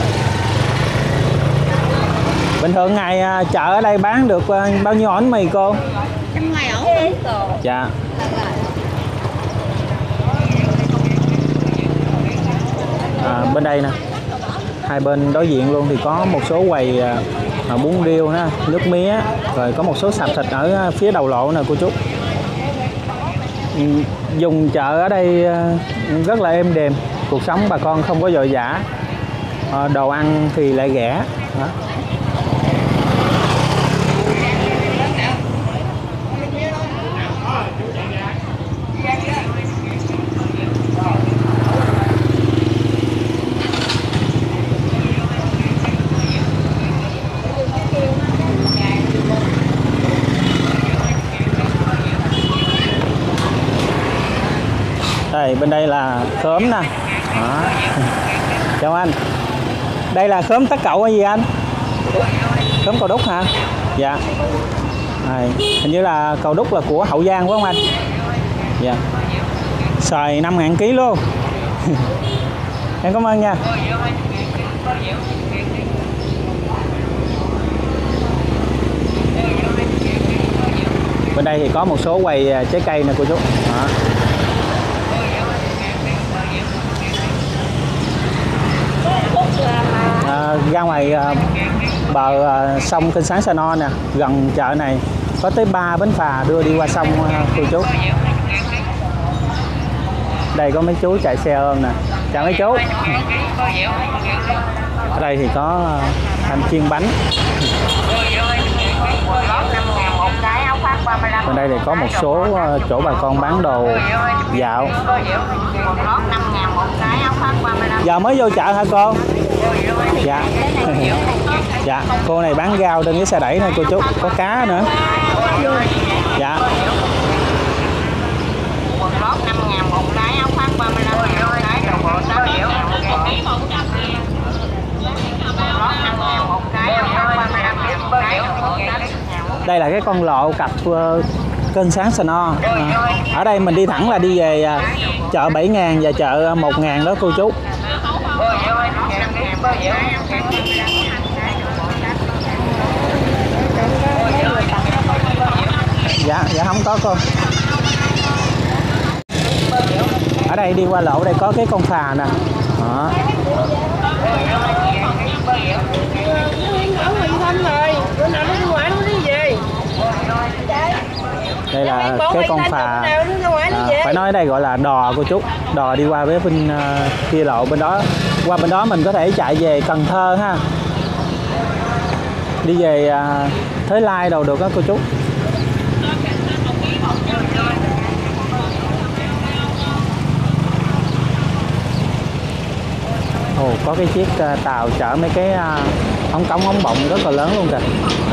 Bình thường ngày uh, chợ ở đây bán được uh, bao nhiêu ổ mì cô? Trong ngoài ổ. Dạ. À, bên đây nè, hai bên đối diện luôn thì có một số quầy uh, bún riêu ha, nước mía, rồi có một số sạp thịt ở phía đầu lộ nè cô chú. Dùng chợ ở đây rất là êm đềm, cuộc sống bà con không có vội vã, đồ ăn thì lại rẻ. Đó. Đây, bên đây là khóm nè. Đó. Chào anh. Đây là khóm Tất Cậu hay gì anh? Khóm Cầu Đúc hả? Dạ. Đây, hình như là Cầu Đúc là của Hậu Giang phải không anh? Dạ. Xoài năm ngàn ký luôn. Em cảm ơn nha. Bên đây thì có một số quầy trái cây nè cô chú. Đó. À, ra ngoài à, bờ bờ à, sông Kênh Sáng Sa No nè, gần chợ này có tới ba bến phà đưa đi qua sông à, cô chú. Đây có mấy chú chạy xe ôm nè, chào mấy chú. Ở đây thì có hành chiên bánh. Bên đây thì có một số chỗ bà con bán đồ dạo. Giờ mới vô chợ hả cô? Dạ. Dạ, cô này bán rau trên cái xe đẩy này cô chú, có cá nữa. Dạ. Đây là cái con lộ cặp uh, Kênh Sáng Sa No. À, ở đây mình đi thẳng là đi về uh, chợ bảy ngàn và chợ một ngàn đó cô chú. Dạ, dạ không có cô. Ở đây đi qua lộ đây có cái con phà nè. Đó. Đây là cái con phà, à, phải nói ở đây gọi là đò cô chú, đò đi qua với bên uh, kia lộ bên đó, qua bên đó mình có thể chạy về Cần Thơ ha, đi về uh, Thới Lai đâu được đó cô chú. Ồ, có cái chiếc uh, tàu chở mấy cái uh, ống cống ống bọng rất là lớn luôn kìa.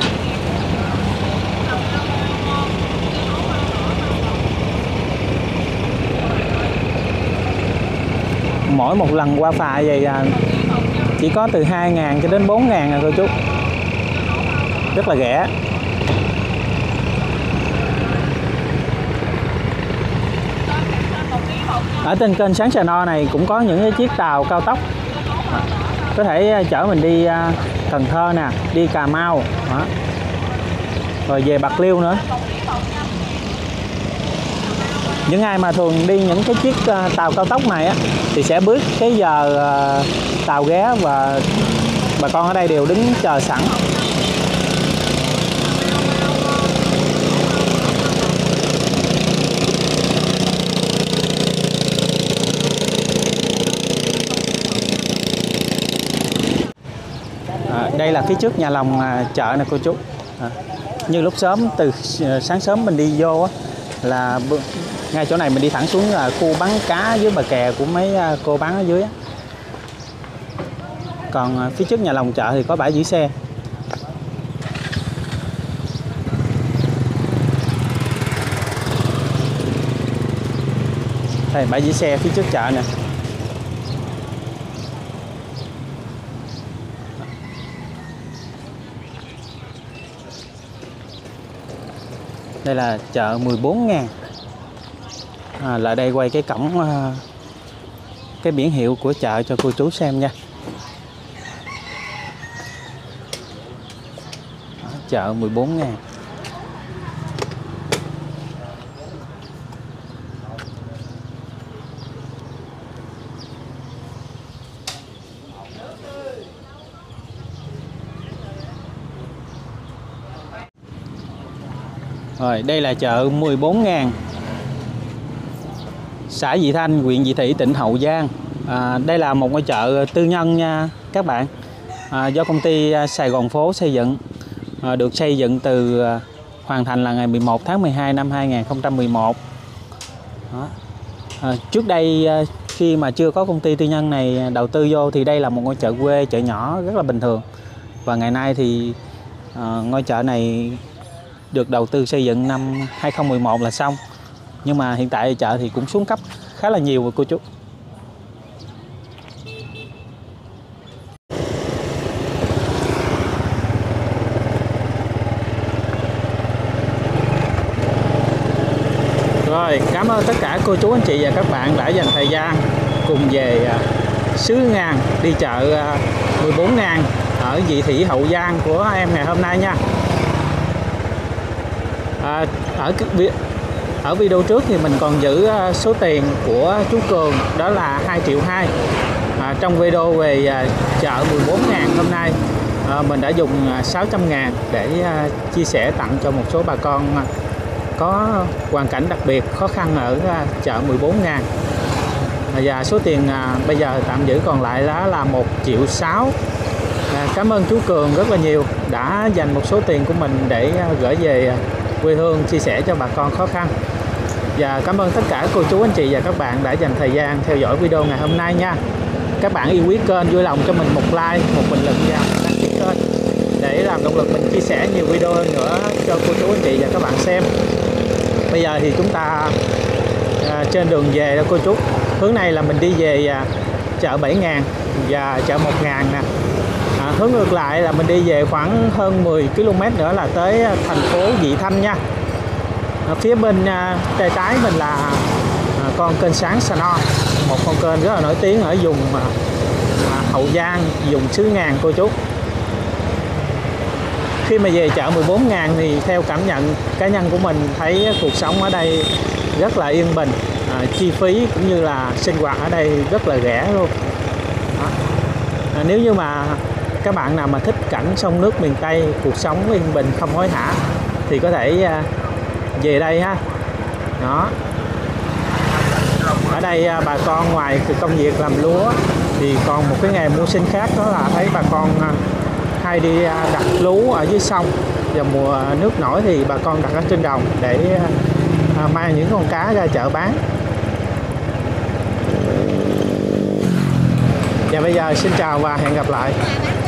Mỗi một lần qua phà vậy à, chỉ có từ hai ngàn cho đến bốn ngàn à cô chú. Rất là rẻ. Ở trên kênh Sáng Sa No này cũng có những cái chiếc tàu cao tốc, có thể chở mình đi Cần Thơ nè, đi Cà Mau đó, rồi về Bạc Liêu nữa. Những ai mà thường đi những cái chiếc uh, tàu cao tốc này á, thì sẽ bước cái giờ uh, tàu ghé và bà con ở đây đều đứng chờ sẵn. À, đây là phía trước nhà lòng uh, chợ nè cô chú. À, như lúc sớm từ uh, sáng sớm mình đi vô á, là ngay chỗ này mình đi thẳng xuống là khu bán cá dưới bờ kè của mấy cô bán ở dưới á. Còn phía trước nhà lòng chợ thì có bãi giữ xe. Đây bãi giữ xe phía trước chợ nè. Đây là chợ mười bốn ngàn. À, lại đây quay cái cổng uh, cái biển hiệu của chợ cho cô chú xem nha. Đó, chợ mười bốn ngàn. Rồi đây là chợ mười bốn ngàn, xã Vị Thanh, huyện Vị Thị, tỉnh Hậu Giang. À, đây là một ngôi chợ tư nhân nha các bạn, à, do công ty Sài Gòn Phố xây dựng, à, được xây dựng từ à, hoàn thành là ngày mười một tháng mười hai năm hai nghìn không trăm mười một. Đó. À, trước đây à, khi mà chưa có công ty tư nhân này đầu tư vô thì đây là một ngôi chợ quê, chợ nhỏ rất là bình thường. Và ngày nay thì à, ngôi chợ này được đầu tư xây dựng năm hai không một một là xong. Nhưng mà hiện tại chợ thì cũng xuống cấp khá là nhiều rồi cô chú. Rồi, cảm ơn tất cả cô chú anh chị và các bạn đã dành thời gian cùng về xứ Ngàn đi chợ mười bốn ngàn ở Vị Thị Hậu Giang của em ngày hôm nay nha. À, ở ở video trước thì mình còn giữ số tiền của chú Cường đó là hai triệu hai. À, trong video về chợ mười bốn ngàn hôm nay à, mình đã dùng sáu trăm ngàn để à, chia sẻ tặng cho một số bà con có hoàn cảnh đặc biệt khó khăn ở à, chợ mười bốn ngàn. Và số tiền à, bây giờ tạm giữ còn lại đó là một triệu sáu. À, cảm ơn chú Cường rất là nhiều đã dành một số tiền của mình để à, gửi về quê hương chia sẻ cho bà con khó khăn. Và cảm ơn tất cả cô chú anh chị và các bạn đã dành thời gian theo dõi video ngày hôm nay nha. Các bạn yêu quý kênh vui lòng cho mình một like, một bình luận và đăng ký kênh để làm động lực mình chia sẻ nhiều video hơn nữa cho cô chú anh chị và các bạn xem. Bây giờ thì chúng ta à, trên đường về đó cô chú. Hướng này là mình đi về à, chợ bảy ngàn và chợ một ngàn nè. À, hướng ngược lại là mình đi về khoảng hơn mười ki lô mét nữa là tới thành phố Vị Thanh nha. Ở phía bên à, tay trái mình là à, con kênh Sáng Sà No, một con kênh rất là nổi tiếng ở vùng à, à, Hậu Giang, vùng xứ Ngàn cô chú. Khi mà về chợ mười bốn ngàn thì theo cảm nhận cá nhân của mình thấy cuộc sống ở đây rất là yên bình, à, chi phí cũng như là sinh hoạt ở đây rất là rẻ luôn. Đó. À, nếu như mà các bạn nào mà thích cảnh sông nước miền Tây, cuộc sống yên bình không hối hả thì có thể à, về đây ha. Đó. Ở đây à, bà con ngoài công việc làm lúa thì còn một cái nghề mưu sinh khác, đó là thấy bà con à, hay đi đặt lú ở dưới sông, và mùa nước nổi thì bà con đặt ở trên đồng để à, mang những con cá ra chợ bán. Và bây giờ xin chào và hẹn gặp lại.